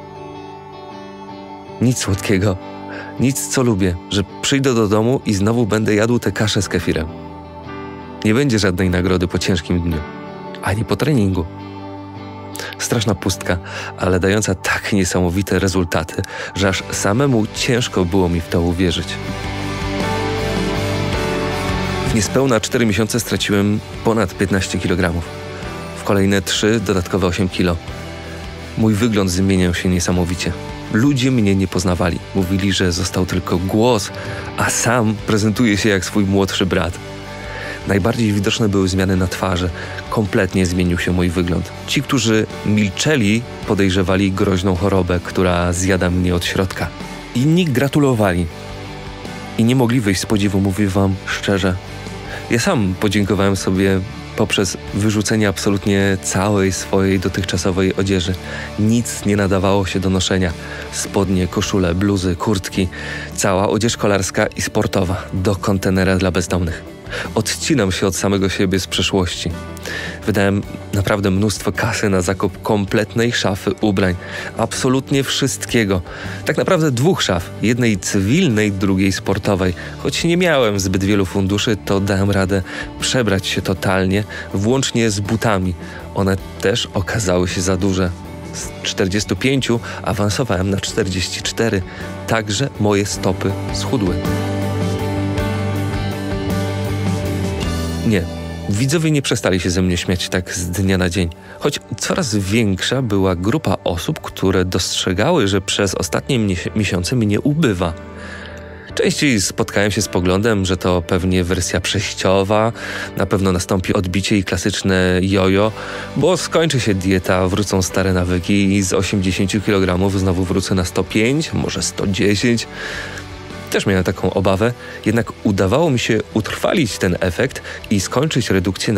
Nic słodkiego. Nic, co lubię. Że przyjdę do domu i znowu będę jadł tę kaszę z kefirem. Nie będzie żadnej nagrody po ciężkim dniu. Ani po treningu. Straszna pustka, ale dająca tak niesamowite rezultaty, że aż samemu ciężko było mi w to uwierzyć. W niespełna 4 miesiące straciłem ponad 15 kg. W kolejne 3 dodatkowe 8 kg. Mój wygląd zmieniał się niesamowicie. Ludzie mnie nie poznawali. Mówili, że został tylko głos, a sam prezentuje się jak swój młodszy brat. Najbardziej widoczne były zmiany na twarzy. Kompletnie zmienił się mój wygląd. Ci, którzy milczeli, podejrzewali groźną chorobę, która zjada mnie od środka. Inni gratulowali. I nie mogli wyjść z podziwu, mówię wam szczerze. Ja sam podziękowałem sobie poprzez wyrzucenie absolutnie całej swojej dotychczasowej odzieży. Nic nie nadawało się do noszenia. Spodnie, koszule, bluzy, kurtki, cała odzież kolarska i sportowa do kontenera dla bezdomnych. Odcinam się od samego siebie z przeszłości. Wydałem naprawdę mnóstwo kasy na zakup kompletnej szafy ubrań. Absolutnie wszystkiego. Tak naprawdę 2 szaf. Jednej cywilnej, drugiej sportowej. Choć nie miałem zbyt wielu funduszy, to dałem radę przebrać się totalnie, włącznie z butami. One też okazały się za duże. Z 45 awansowałem na 44. Także moje stopy schudły. Nie, widzowie nie przestali się ze mnie śmiać tak z dnia na dzień. Choć coraz większa była grupa osób, które dostrzegały, że przez ostatnie miesiące mnie ubywa. Częściej spotkałem się z poglądem, że to pewnie wersja przejściowa, na pewno nastąpi odbicie i klasyczne jojo, bo skończy się dieta, wrócą stare nawyki i z 80 kg znowu wrócę na 105, może 110. Też miałem taką obawę, jednak udawało mi się utrwalić ten efekt i skończyć redukcję na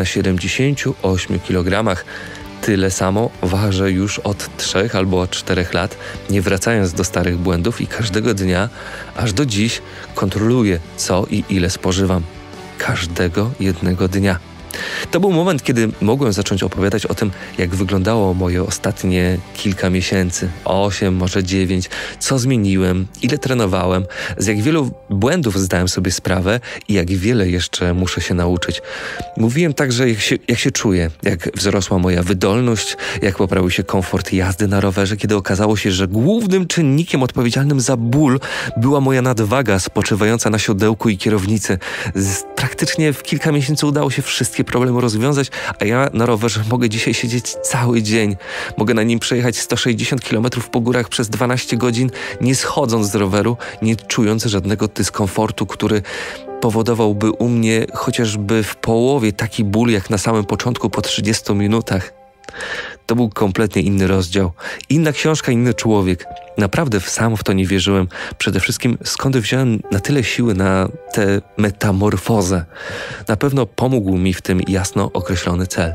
78 kg. Tyle samo ważę już od 3 albo 4 lat, nie wracając do starych błędów i każdego dnia, aż do dziś, kontroluję co i ile spożywam. Każdego jednego dnia. To był moment, kiedy mogłem zacząć opowiadać o tym, jak wyglądało moje ostatnie kilka miesięcy, 8, może 9, co zmieniłem, ile trenowałem, z jak wielu błędów zdałem sobie sprawę i jak wiele jeszcze muszę się nauczyć. Mówiłem także, jak się czuję, jak wzrosła moja wydolność, jak poprawił się komfort jazdy na rowerze, kiedy okazało się, że głównym czynnikiem odpowiedzialnym za ból była moja nadwaga spoczywająca na siodełku i kierownicy. Praktycznie w kilka miesięcy udało się wszystkie problemy rozwiązać, a ja na rowerze mogę dzisiaj siedzieć cały dzień. Mogę na nim przejechać 160 km po górach przez 12 godzin, nie schodząc z roweru, nie czując żadnego dyskomfortu, który powodowałby u mnie chociażby w połowie taki ból, jak na samym początku po 30 minutach. To był kompletnie inny rozdział. Inna książka, inny człowiek. Naprawdę sam w to nie wierzyłem. Przede wszystkim skąd wziąłem na tyle siły na tę metamorfozę. Na pewno pomógł mi w tym jasno określony cel.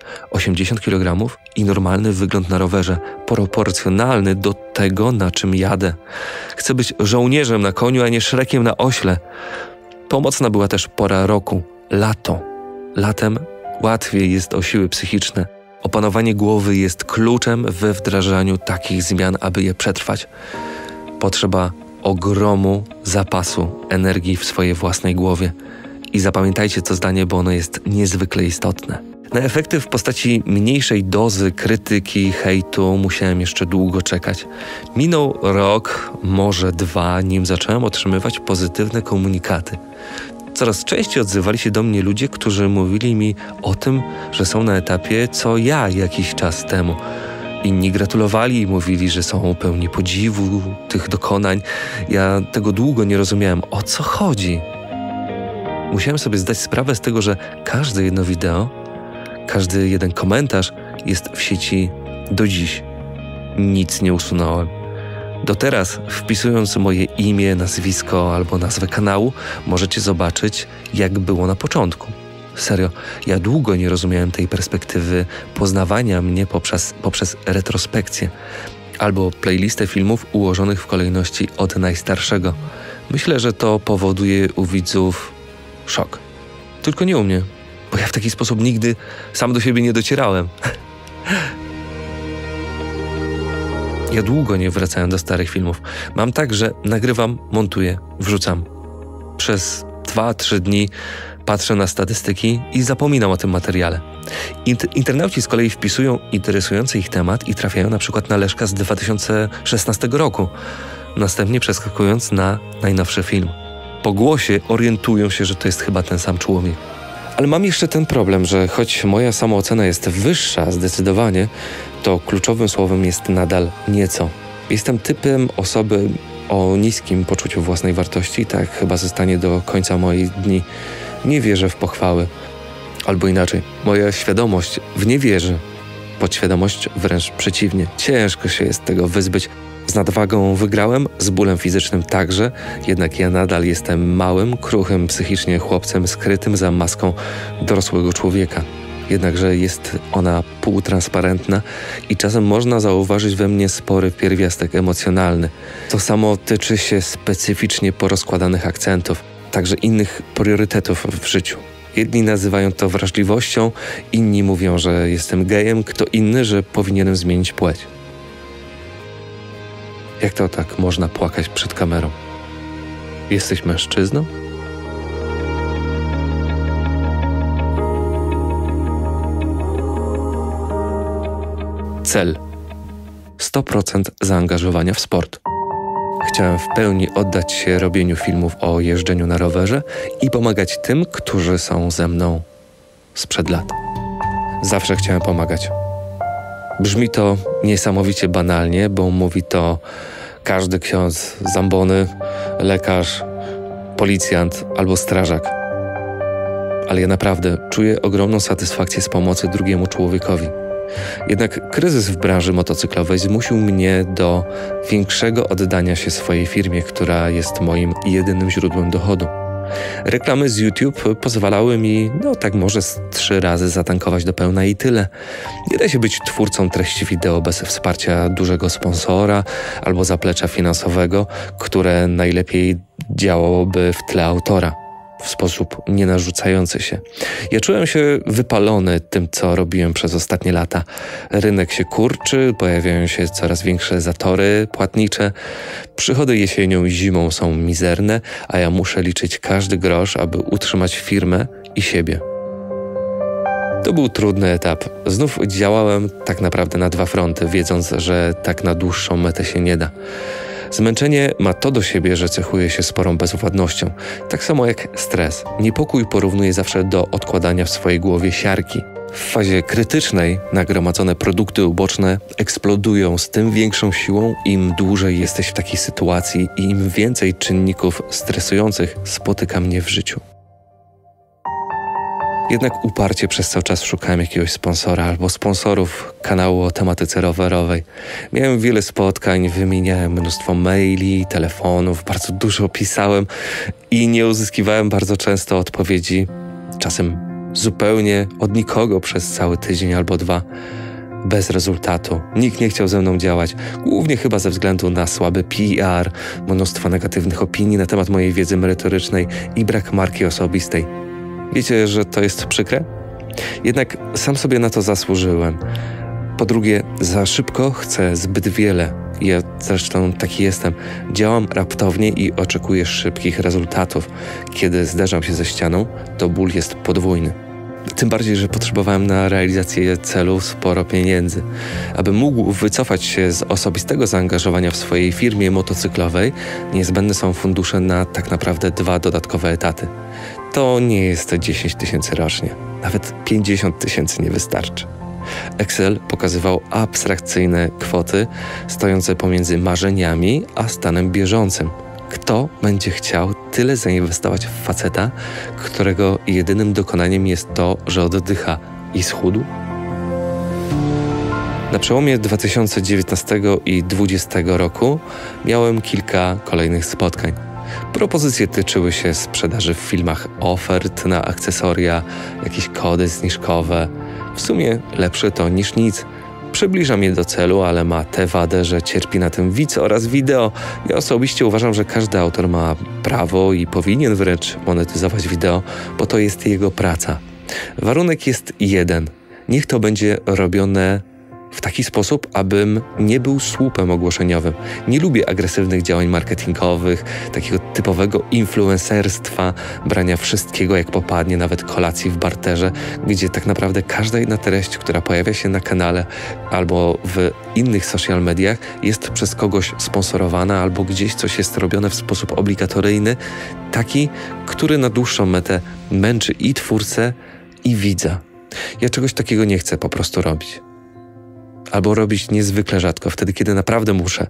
80 kg i normalny wygląd na rowerze, proporcjonalny do tego, na czym jadę. Chcę być żołnierzem na koniu, a nie Szrekiem na ośle. Pomocna była też pora roku. Lato. Latem łatwiej jest o siły psychiczne. Opanowanie głowy jest kluczem we wdrażaniu takich zmian, aby je przetrwać. Potrzeba ogromu zapasu energii w swojej własnej głowie. I zapamiętajcie to zdanie, bo ono jest niezwykle istotne. Na efekty w postaci mniejszej dozy krytyki, hejtu musiałem jeszcze długo czekać. Minął rok, może 2, nim zacząłem otrzymywać pozytywne komunikaty. Coraz częściej odzywali się do mnie ludzie, którzy mówili mi o tym, że są na etapie co ja jakiś czas temu. Inni gratulowali i mówili, że są pełni podziwu tych dokonań. Ja tego długo nie rozumiałem, o co chodzi. Musiałem sobie zdać sprawę z tego, że każde jedno wideo, każdy jeden komentarz jest w sieci do dziś. Nic nie usunąłem. Do teraz, wpisując moje imię, nazwisko albo nazwę kanału, możecie zobaczyć, jak było na początku. Serio, ja długo nie rozumiałem tej perspektywy poznawania mnie poprzez retrospekcję albo playlistę filmów ułożonych w kolejności od najstarszego. Myślę, że to powoduje u widzów szok. Tylko nie u mnie, bo ja w taki sposób nigdy sam do siebie nie docierałem. Ja długo nie wracałem do starych filmów. Mam tak, że nagrywam, montuję, wrzucam. Przez 2-3 dni patrzę na statystyki i zapominam o tym materiale. Internauci z kolei wpisują interesujący ich temat i trafiają na przykład na Leszka z 2016 roku, następnie przeskakując na najnowszy film. Po głosie orientują się, że to jest chyba ten sam człowiek. Ale mam jeszcze ten problem, że choć moja samoocena jest wyższa zdecydowanie, to kluczowym słowem jest nadal nieco. Jestem typem osoby o niskim poczuciu własnej wartości, tak chyba zostanie do końca moich dni. Nie wierzę w pochwały. Albo inaczej, moja świadomość w nie wierzy. Podświadomość wręcz przeciwnie. Ciężko się jest tego wyzbyć. Z nadwagą wygrałem, z bólem fizycznym także, jednak ja nadal jestem małym, kruchym psychicznie chłopcem skrytym za maską dorosłego człowieka. jednakże jest ona półtransparentna i czasem można zauważyć we mnie spory pierwiastek emocjonalny. To samo tyczy się specyficznie porozkładanych akcentów, także innych priorytetów w życiu. Jedni nazywają to wrażliwością, inni mówią, że jestem gejem, kto inny, że powinienem zmienić płeć. Jak to tak można płakać przed kamerą? Jesteś mężczyzną? Cel. 100% zaangażowania w sport. Chciałem w pełni oddać się robieniu filmów o jeżdżeniu na rowerze i pomagać tym, którzy są ze mną sprzed lat. Zawsze chciałem pomagać. Brzmi to niesamowicie banalnie, bo mówi to każdy ksiądz z ambony, lekarz, policjant albo strażak. Ale ja naprawdę czuję ogromną satysfakcję z pomocy drugiemu człowiekowi. Jednak kryzys w branży motocyklowej zmusił mnie do większego oddania się swojej firmie, która jest moim jedynym źródłem dochodu. Reklamy z YouTube pozwalały mi, tak może z 3 razy zatankować do pełna i tyle. Nie da się być twórcą treści wideo bez wsparcia dużego sponsora albo zaplecza finansowego, które najlepiej działałoby w tle autora, w sposób nienarzucający się. Ja czułem się wypalony tym, co robiłem przez ostatnie lata. Rynek się kurczy, pojawiają się coraz większe zatory płatnicze, przychody jesienią i zimą są mizerne, a ja muszę liczyć każdy grosz, aby utrzymać firmę i siebie. To był trudny etap. Znów działałem tak naprawdę na 2 fronty, wiedząc, że tak na dłuższą metę się nie da. Zmęczenie ma to do siebie, że cechuje się sporą bezwładnością. Tak samo jak stres. Niepokój porównuję zawsze do odkładania w swojej głowie siarki. W fazie krytycznej nagromadzone produkty uboczne eksplodują z tym większą siłą, im dłużej jesteś w takiej sytuacji i im więcej czynników stresujących spotyka mnie w życiu. Jednak uparcie przez cały czas szukałem jakiegoś sponsora albo sponsorów kanału o tematyce rowerowej. Miałem wiele spotkań, wymieniałem mnóstwo maili, telefonów, bardzo dużo pisałem i nie uzyskiwałem bardzo często odpowiedzi, czasem zupełnie od nikogo przez cały tydzień albo 2. Bez rezultatu. Nikt nie chciał ze mną działać, głównie chyba ze względu na słaby PR, mnóstwo negatywnych opinii na temat mojej wiedzy merytorycznej i brak marki osobistej. Wiecie, że to jest przykre? Jednak sam sobie na to zasłużyłem. Po drugie, za szybko chcę zbyt wiele. Ja zresztą taki jestem. Działam raptownie i oczekuję szybkich rezultatów. Kiedy zderzam się ze ścianą, to ból jest podwójny. Tym bardziej, że potrzebowałem na realizację celu sporo pieniędzy. Abym mógł wycofać się z osobistego zaangażowania w swojej firmie motocyklowej, niezbędne są fundusze na tak naprawdę 2 dodatkowe etaty. To nie jest 10 000 rocznie. Nawet 50 000 nie wystarczy. Excel pokazywał abstrakcyjne kwoty stojące pomiędzy marzeniami a stanem bieżącym. Kto będzie chciał tyle zainwestować w faceta, którego jedynym dokonaniem jest to, że oddycha i schudł? Na przełomie 2019 i 2020 roku miałem kilka kolejnych spotkań. Propozycje tyczyły się sprzedaży w filmach ofert na akcesoria, jakieś kody zniżkowe. W sumie lepsze to niż nic. Przybliża mnie do celu, ale ma tę wadę, że cierpi na tym widz oraz wideo. Ja osobiście uważam, że każdy autor ma prawo i powinien wręcz monetyzować wideo, bo to jest jego praca. Warunek jest jeden. Niech to będzie robione w taki sposób, abym nie był słupem ogłoszeniowym. Nie lubię agresywnych działań marketingowych, takiego typowego influencerstwa, brania wszystkiego jak popadnie, nawet kolacji w barterze, gdzie tak naprawdę każda jedna treść, która pojawia się na kanale albo w innych social mediach, jest przez kogoś sponsorowana albo gdzieś coś jest robione w sposób obligatoryjny, taki, który na dłuższą metę męczy i twórcę, i widza. Ja czegoś takiego nie chcę po prostu robić. Albo robić niezwykle rzadko, wtedy kiedy naprawdę muszę.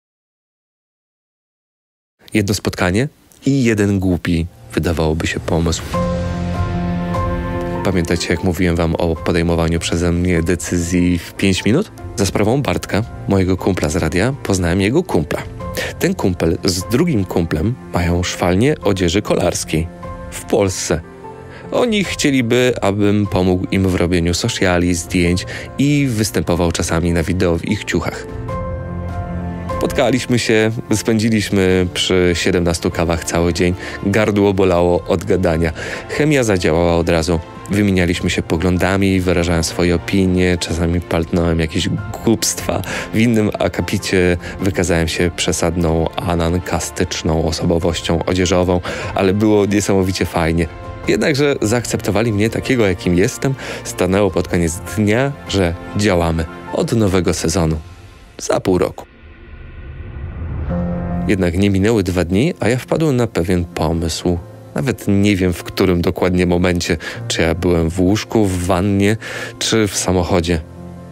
Jedno spotkanie i jeden głupi, wydawałoby się, pomysł. Pamiętacie, jak mówiłem wam o podejmowaniu przeze mnie decyzji w 5 minut? Za sprawą Bartka, mojego kumpla z radia, poznałem jego kumpla. Ten kumpel z drugim kumplem mają szwalnię odzieży kolarskiej w Polsce. Oni chcieliby, abym pomógł im w robieniu sociali, zdjęć i występował czasami na wideo w ich ciuchach. Spotkaliśmy się, spędziliśmy przy 17 kawach cały dzień. Gardło bolało od gadania. Chemia zadziałała od razu. Wymienialiśmy się poglądami, wyrażałem swoje opinie, czasami palnąłem jakieś głupstwa. W innym akapicie wykazałem się przesadną, anankastyczną osobowością odzieżową, ale było niesamowicie fajnie. Jednakże zaakceptowali mnie takiego, jakim jestem. Stanęło pod koniec dnia, że działamy od nowego sezonu. Za pół roku. Jednak nie minęły 2 dni, a ja wpadłem na pewien pomysł. Nawet nie wiem, w którym dokładnie momencie, czy ja byłem w łóżku, w wannie, czy w samochodzie.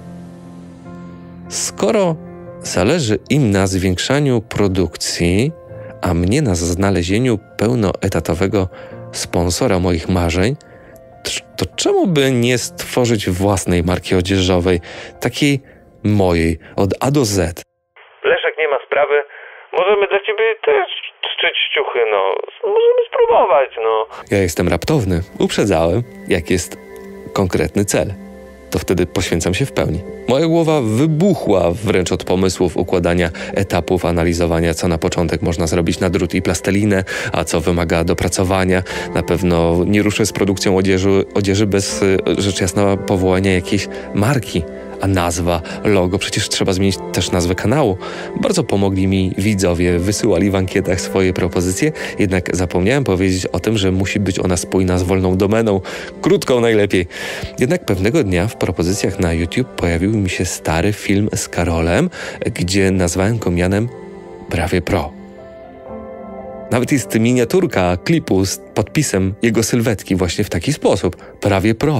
Skoro zależy im na zwiększaniu produkcji, a mnie na znalezieniu pełnoetatowego sponsora moich marzeń, to czemu by nie stworzyć własnej marki odzieżowej, takiej mojej, od A do Z? Leszek, nie ma sprawy. Możemy dla ciebie też szczyć ciuchy, no. Możemy spróbować, no. Ja jestem raptowny. Uprzedzałem, jak jest konkretny cel. To wtedy poświęcam się w pełni. Moja głowa wybuchła wręcz od pomysłów układania etapów, analizowania, co na początek można zrobić na drut i plastelinę, a co wymaga dopracowania. Na pewno nie ruszę z produkcją odzieży bez, rzecz jasna, powołania jakiejś marki. A nazwa, logo, przecież trzeba zmienić też nazwę kanału. Bardzo pomogli mi widzowie, wysyłali w ankietach swoje propozycje, jednak zapomniałem powiedzieć o tym, że musi być ona spójna z wolną domeną, krótką najlepiej. Jednak pewnego dnia w propozycjach na YouTube pojawił mi się stary film z Karolem, gdzie nazwałem go mianem Prawie Pro. Nawet jest miniaturka klipu z podpisem jego sylwetki właśnie w taki sposób. Prawie Pro.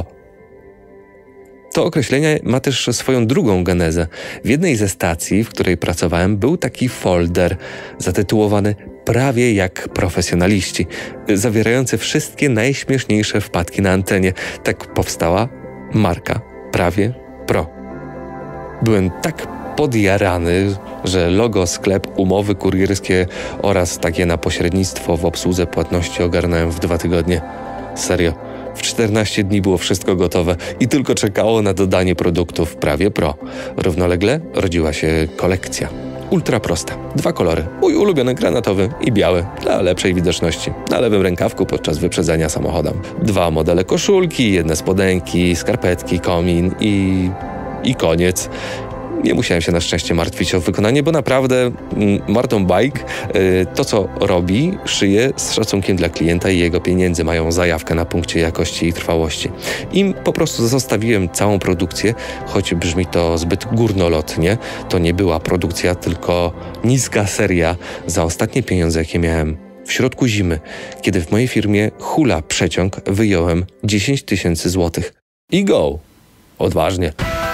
To określenie ma też swoją drugą genezę. W jednej ze stacji, w której pracowałem, był taki folder zatytułowany Prawie jak profesjonaliści, zawierający wszystkie najśmieszniejsze wpadki na antenie. Tak powstała marka Prawie Pro. Byłem tak podjarany, że logo, sklep, umowy kurierskie oraz takie na pośrednictwo w obsłudze płatności ogarnąłem w 2 tygodnie. Serio. W 14 dni było wszystko gotowe i tylko czekało na dodanie produktów Prawie Pro. Równolegle rodziła się kolekcja. Ultra prosta. 2 kolory. Mój ulubiony granatowy i biały dla lepszej widoczności. Na lewym rękawku podczas wyprzedzania samochodem. 2 modele koszulki, 1 spodenki, skarpetki, komin i koniec. Nie musiałem się na szczęście martwić o wykonanie, bo naprawdę Marton Bike to, co robi, szyje z szacunkiem dla klienta i jego pieniędzy. Mają zajawkę na punkcie jakości i trwałości. Im po prostu zostawiłem całą produkcję, choć brzmi to zbyt górnolotnie. To nie była produkcja, tylko niska seria za ostatnie pieniądze, jakie miałem. W środku zimy, kiedy w mojej firmie hula przeciąg, wyjąłem 10 000 złotych. I go! Odważnie.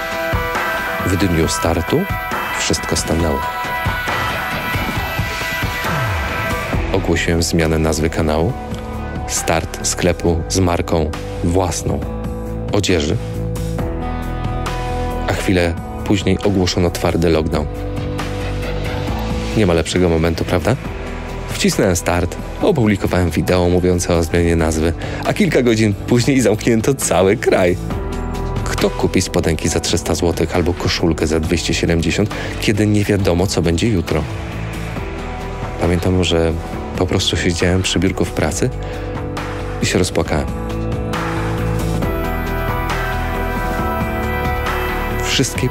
W dniu startu wszystko stanęło. Ogłosiłem zmianę nazwy kanału, start sklepu z marką własną odzieży, a chwilę później ogłoszono twardy lockdown. Nie ma lepszego momentu, prawda? Wcisnąłem start, opublikowałem wideo mówiące o zmianie nazwy, a kilka godzin później zamknięto cały kraj. Kto kupi spodenki za 300 zł albo koszulkę za 270, kiedy nie wiadomo, co będzie jutro? Pamiętam, że po prostu siedziałem przy biurku w pracy i się rozpłakałem. Wszystkie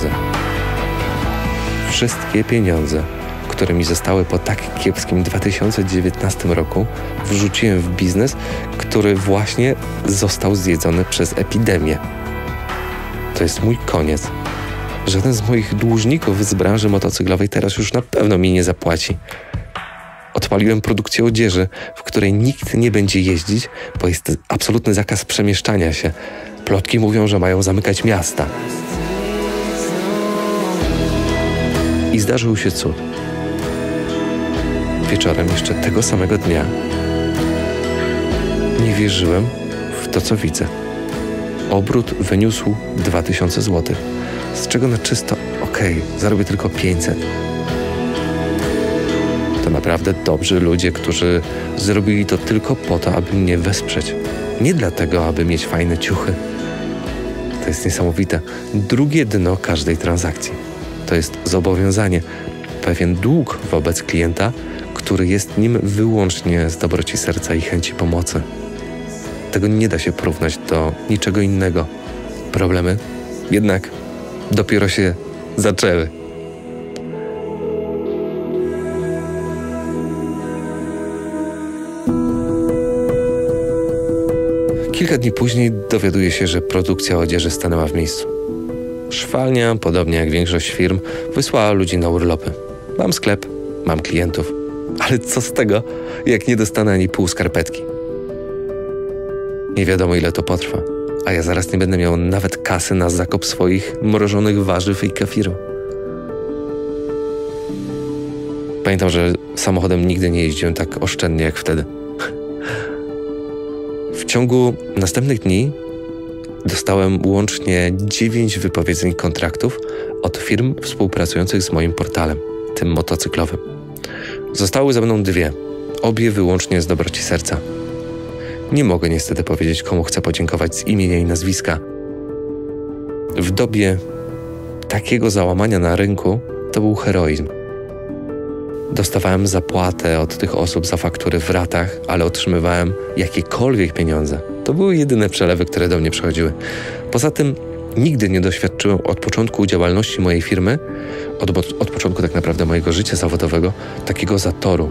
pieniądze, które mi zostały po tak kiepskim 2019 roku, wrzuciłem w biznes, który właśnie został zjedzony przez epidemię. To jest mój koniec. Żaden z moich dłużników z branży motocyklowej teraz już na pewno mi nie zapłaci. Odpaliłem produkcję odzieży, w której nikt nie będzie jeździć, bo jest absolutny zakaz przemieszczania się. Plotki mówią, że mają zamykać miasta. I zdarzył się cud. Wieczorem jeszcze tego samego dnia nie wierzyłem w to, co widzę. Obrót wyniósł 2000 zł, z czego na czysto zarobię tylko 500. To naprawdę dobrzy ludzie, którzy zrobili to tylko po to, aby mnie wesprzeć. Nie dlatego, aby mieć fajne ciuchy. To jest niesamowite. Drugie dno każdej transakcji. To jest zobowiązanie, pewien dług wobec klienta, który jest nim wyłącznie z dobroci serca i chęci pomocy. Tego nie da się porównać do niczego innego. Problemy jednak dopiero się zaczęły. Kilka dni później dowiaduję się, że produkcja odzieży stanęła w miejscu. Szwalnia, podobnie jak większość firm, wysłała ludzi na urlopy. Mam sklep, mam klientów. Ale co z tego, jak nie dostanę ani pół skarpetki? Nie wiadomo, ile to potrwa, a ja zaraz nie będę miał nawet kasy na zakup swoich mrożonych warzyw i kefiru. Pamiętam, że samochodem nigdy nie jeździłem tak oszczędnie jak wtedy. W ciągu następnych dni dostałem łącznie 9 wypowiedzeń kontraktów od firm współpracujących z moim portalem, tym motocyklowym. Zostały ze mną 2, obie wyłącznie z dobroci serca. Nie mogę niestety powiedzieć, komu chcę podziękować z imienia i nazwiska. W dobie takiego załamania na rynku to był heroizm. Dostawałem zapłatę od tych osób za faktury w ratach, ale otrzymywałem jakiekolwiek pieniądze. To były jedyne przelewy, które do mnie przychodziły. Poza tym nigdy nie doświadczyłem od początku działalności mojej firmy, od początku tak naprawdę mojego życia zawodowego, takiego zatoru.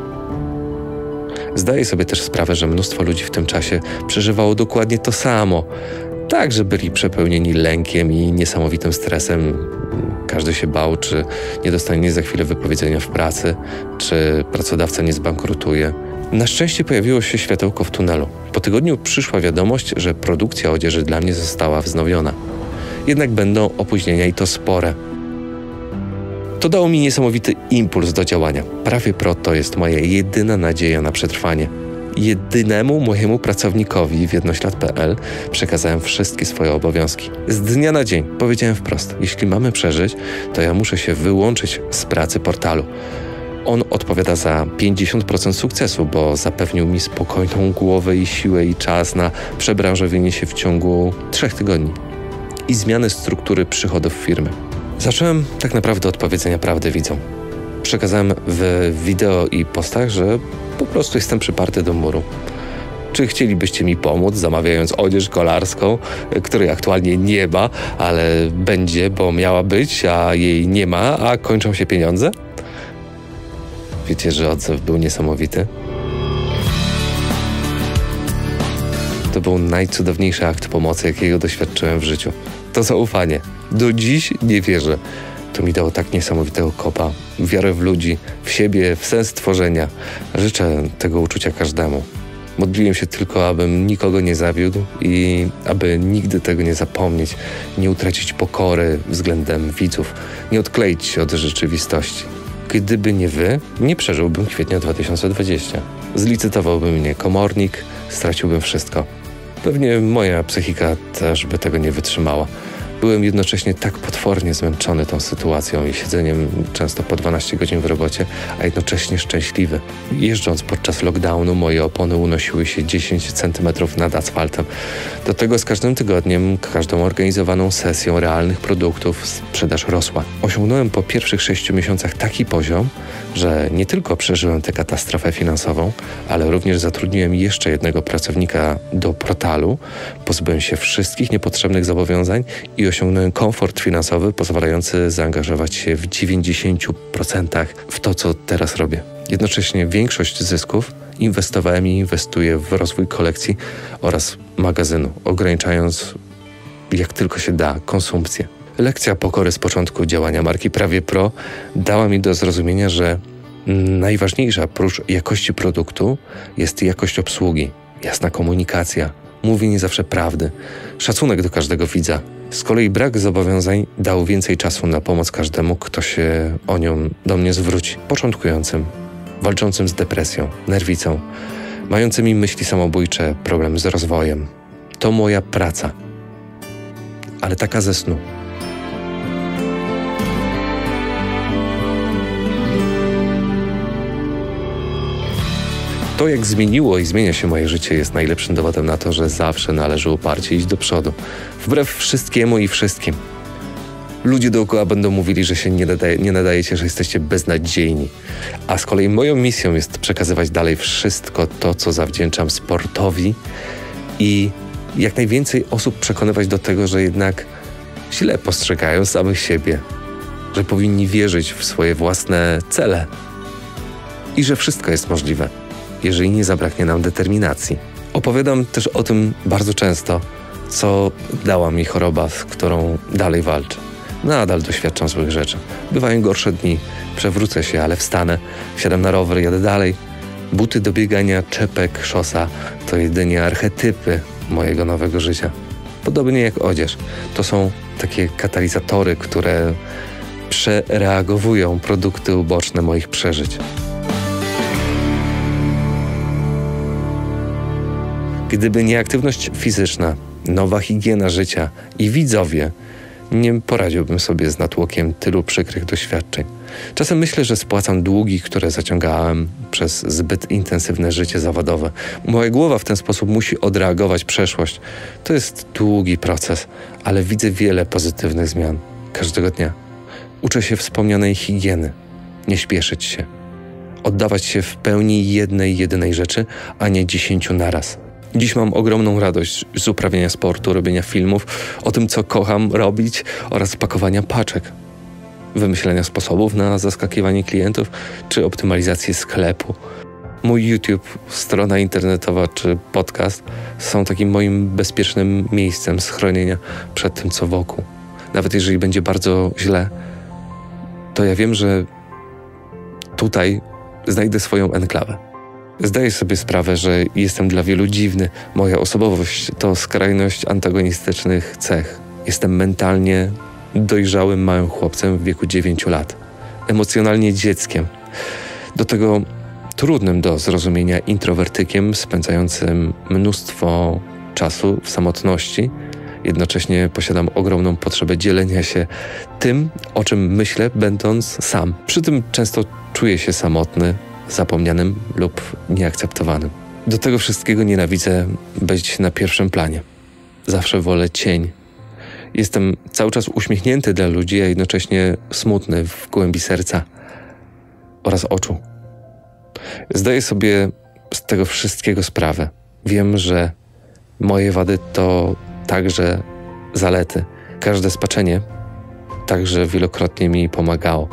Zdaję sobie też sprawę, że mnóstwo ludzi w tym czasie przeżywało dokładnie to samo. Tak, że byli przepełnieni lękiem i niesamowitym stresem. Każdy się bał, czy nie dostanie za chwilę wypowiedzenia w pracy, czy pracodawca nie zbankrutuje. Na szczęście pojawiło się światełko w tunelu. Po tygodniu przyszła wiadomość, że produkcja odzieży dla mnie została wznowiona. Jednak będą opóźnienia i to spore. To dało mi niesamowity impuls do działania. Prawie Pro to jest moja jedyna nadzieja na przetrwanie. Jedynemu mojemu pracownikowi w jednoślad.pl przekazałem wszystkie swoje obowiązki. Z dnia na dzień powiedziałem wprost, jeśli mamy przeżyć, to ja muszę się wyłączyć z pracy portalu. On odpowiada za 50% sukcesu, bo zapewnił mi spokojną głowę i siłę i czas na przebranżowienie się w ciągu 3 tygodni i zmianę struktury przychodów firmy. Zacząłem tak naprawdę od powiedzenia prawdy widzom. Przekazałem w wideo i postach, że po prostu jestem przyparty do muru. Czy chcielibyście mi pomóc, zamawiając odzież kolarską, której aktualnie nie ma, ale będzie, bo miała być, a jej nie ma, a kończą się pieniądze? Wiecie, że odzew był niesamowity? To był najcudowniejszy akt pomocy, jakiego doświadczyłem w życiu. To zaufanie. Do dziś nie wierzę. To mi dało tak niesamowitego kopa, wiarę w ludzi, w siebie, w sens tworzenia. Życzę tego uczucia każdemu. Modliłem się tylko, abym nikogo nie zawiódł i aby nigdy tego nie zapomnieć, nie utracić pokory względem widzów, nie odkleić się od rzeczywistości. Gdyby nie wy, nie przeżyłbym kwietnia 2020. Zlicytowałby mnie komornik, straciłbym wszystko. Pewnie moja psychika też by tego nie wytrzymała. Byłem jednocześnie tak potwornie zmęczony tą sytuacją i siedzeniem często po 12 godzin w robocie, a jednocześnie szczęśliwy. Jeżdżąc podczas lockdownu, moje opony unosiły się 10 cm nad asfaltem. Do tego z każdym tygodniem, każdą organizowaną sesją realnych produktów sprzedaż rosła. Osiągnąłem po pierwszych 6 miesiącach taki poziom, że nie tylko przeżyłem tę katastrofę finansową, ale również zatrudniłem jeszcze jednego pracownika do portalu, pozbyłem się wszystkich niepotrzebnych zobowiązań i osiągnąłem komfort finansowy pozwalający zaangażować się w 90% w to, co teraz robię. Jednocześnie większość zysków inwestowałem i inwestuję w rozwój kolekcji oraz magazynu, ograniczając jak tylko się da konsumpcję. Lekcja pokory z początku działania marki Prawie Pro dała mi do zrozumienia, że najważniejsza prócz jakości produktu jest jakość obsługi, jasna komunikacja, mówienie zawsze prawdy, szacunek do każdego widza. Z kolei brak zobowiązań dał więcej czasu na pomoc każdemu, kto się o nią do mnie zwróci. Początkującym, walczącym z depresją, nerwicą, mającymi myśli samobójcze, problem z rozwojem. To moja praca, ale taka ze snu. To, jak zmieniło i zmienia się moje życie, jest najlepszym dowodem na to, że zawsze należy uparcie iść do przodu. Wbrew wszystkiemu i wszystkim. Ludzie dookoła będą mówili, że się nie nadajecie, że jesteście beznadziejni. A z kolei moją misją jest przekazywać dalej wszystko to, co zawdzięczam sportowi i jak najwięcej osób przekonywać do tego, że jednak źle postrzegają samych siebie, że powinni wierzyć w swoje własne cele i że wszystko jest możliwe, jeżeli nie zabraknie nam determinacji. Opowiadam też o tym bardzo często, co dała mi choroba, z którą dalej walczę. Nadal doświadczam złych rzeczy. Bywają gorsze dni, przewrócę się, ale wstanę, wsiadam na rower, jadę dalej. Buty do biegania, czepek, szosa to jedynie archetypy mojego nowego życia. Podobnie jak odzież. To są takie katalizatory, które przereagowują produkty uboczne moich przeżyć. Gdyby nie aktywność fizyczna, nowa higiena życia i widzowie, nie poradziłbym sobie z natłokiem tylu przykrych doświadczeń. Czasem myślę, że spłacam długi, które zaciągałem przez zbyt intensywne życie zawodowe. Moja głowa w ten sposób musi odreagować przeszłość. To jest długi proces, ale widzę wiele pozytywnych zmian każdego dnia. Uczę się wspomnianej higieny, nie śpieszyć się, oddawać się w pełni jednej, jedynej rzeczy, a nie 10 naraz. Dziś mam ogromną radość z uprawiania sportu, robienia filmów, o tym, co kocham robić oraz pakowania paczek, wymyślenia sposobów na zaskakiwanie klientów czy optymalizację sklepu. Mój YouTube, strona internetowa czy podcast są takim moim bezpiecznym miejscem schronienia przed tym, co wokół. Nawet jeżeli będzie bardzo źle, to ja wiem, że tutaj znajdę swoją enklawę. Zdaję sobie sprawę, że jestem dla wielu dziwny. Moja osobowość to skrajność antagonistycznych cech. Jestem mentalnie dojrzałym małym chłopcem w wieku 9 lat. Emocjonalnie dzieckiem. Do tego trudnym do zrozumienia introwertykiem spędzającym mnóstwo czasu w samotności. Jednocześnie posiadam ogromną potrzebę dzielenia się tym, o czym myślę, będąc sam. Przy tym często czuję się samotny, zapomnianym lub nieakceptowanym. Do tego wszystkiego nienawidzę być na pierwszym planie. Zawsze wolę cień. Jestem cały czas uśmiechnięty dla ludzi, a jednocześnie smutny w głębi serca oraz oczu. Zdaję sobie z tego wszystkiego sprawę. Wiem, że moje wady to także zalety. Każde spaczenie także wielokrotnie mi pomagało.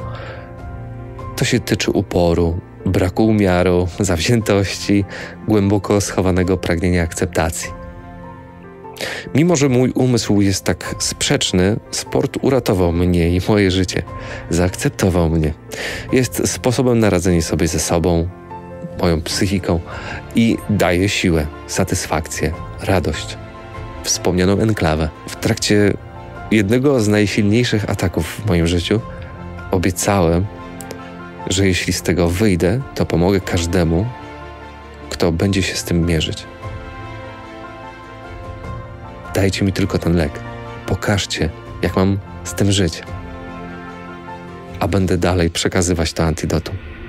To się tyczy uporu, braku umiaru, zawziętości, głęboko schowanego pragnienia akceptacji. Mimo że mój umysł jest tak sprzeczny, sport uratował mnie i moje życie. Zaakceptował mnie. Jest sposobem na radzenie sobie ze sobą, moją psychiką i daje siłę, satysfakcję, radość, wspomnianą enklawę. W trakcie jednego z najsilniejszych ataków w moim życiu obiecałem, że jeśli z tego wyjdę, to pomogę każdemu, kto będzie się z tym mierzyć. Dajcie mi tylko ten lek. Pokażcie, jak mam z tym żyć. A będę dalej przekazywać to antidotum.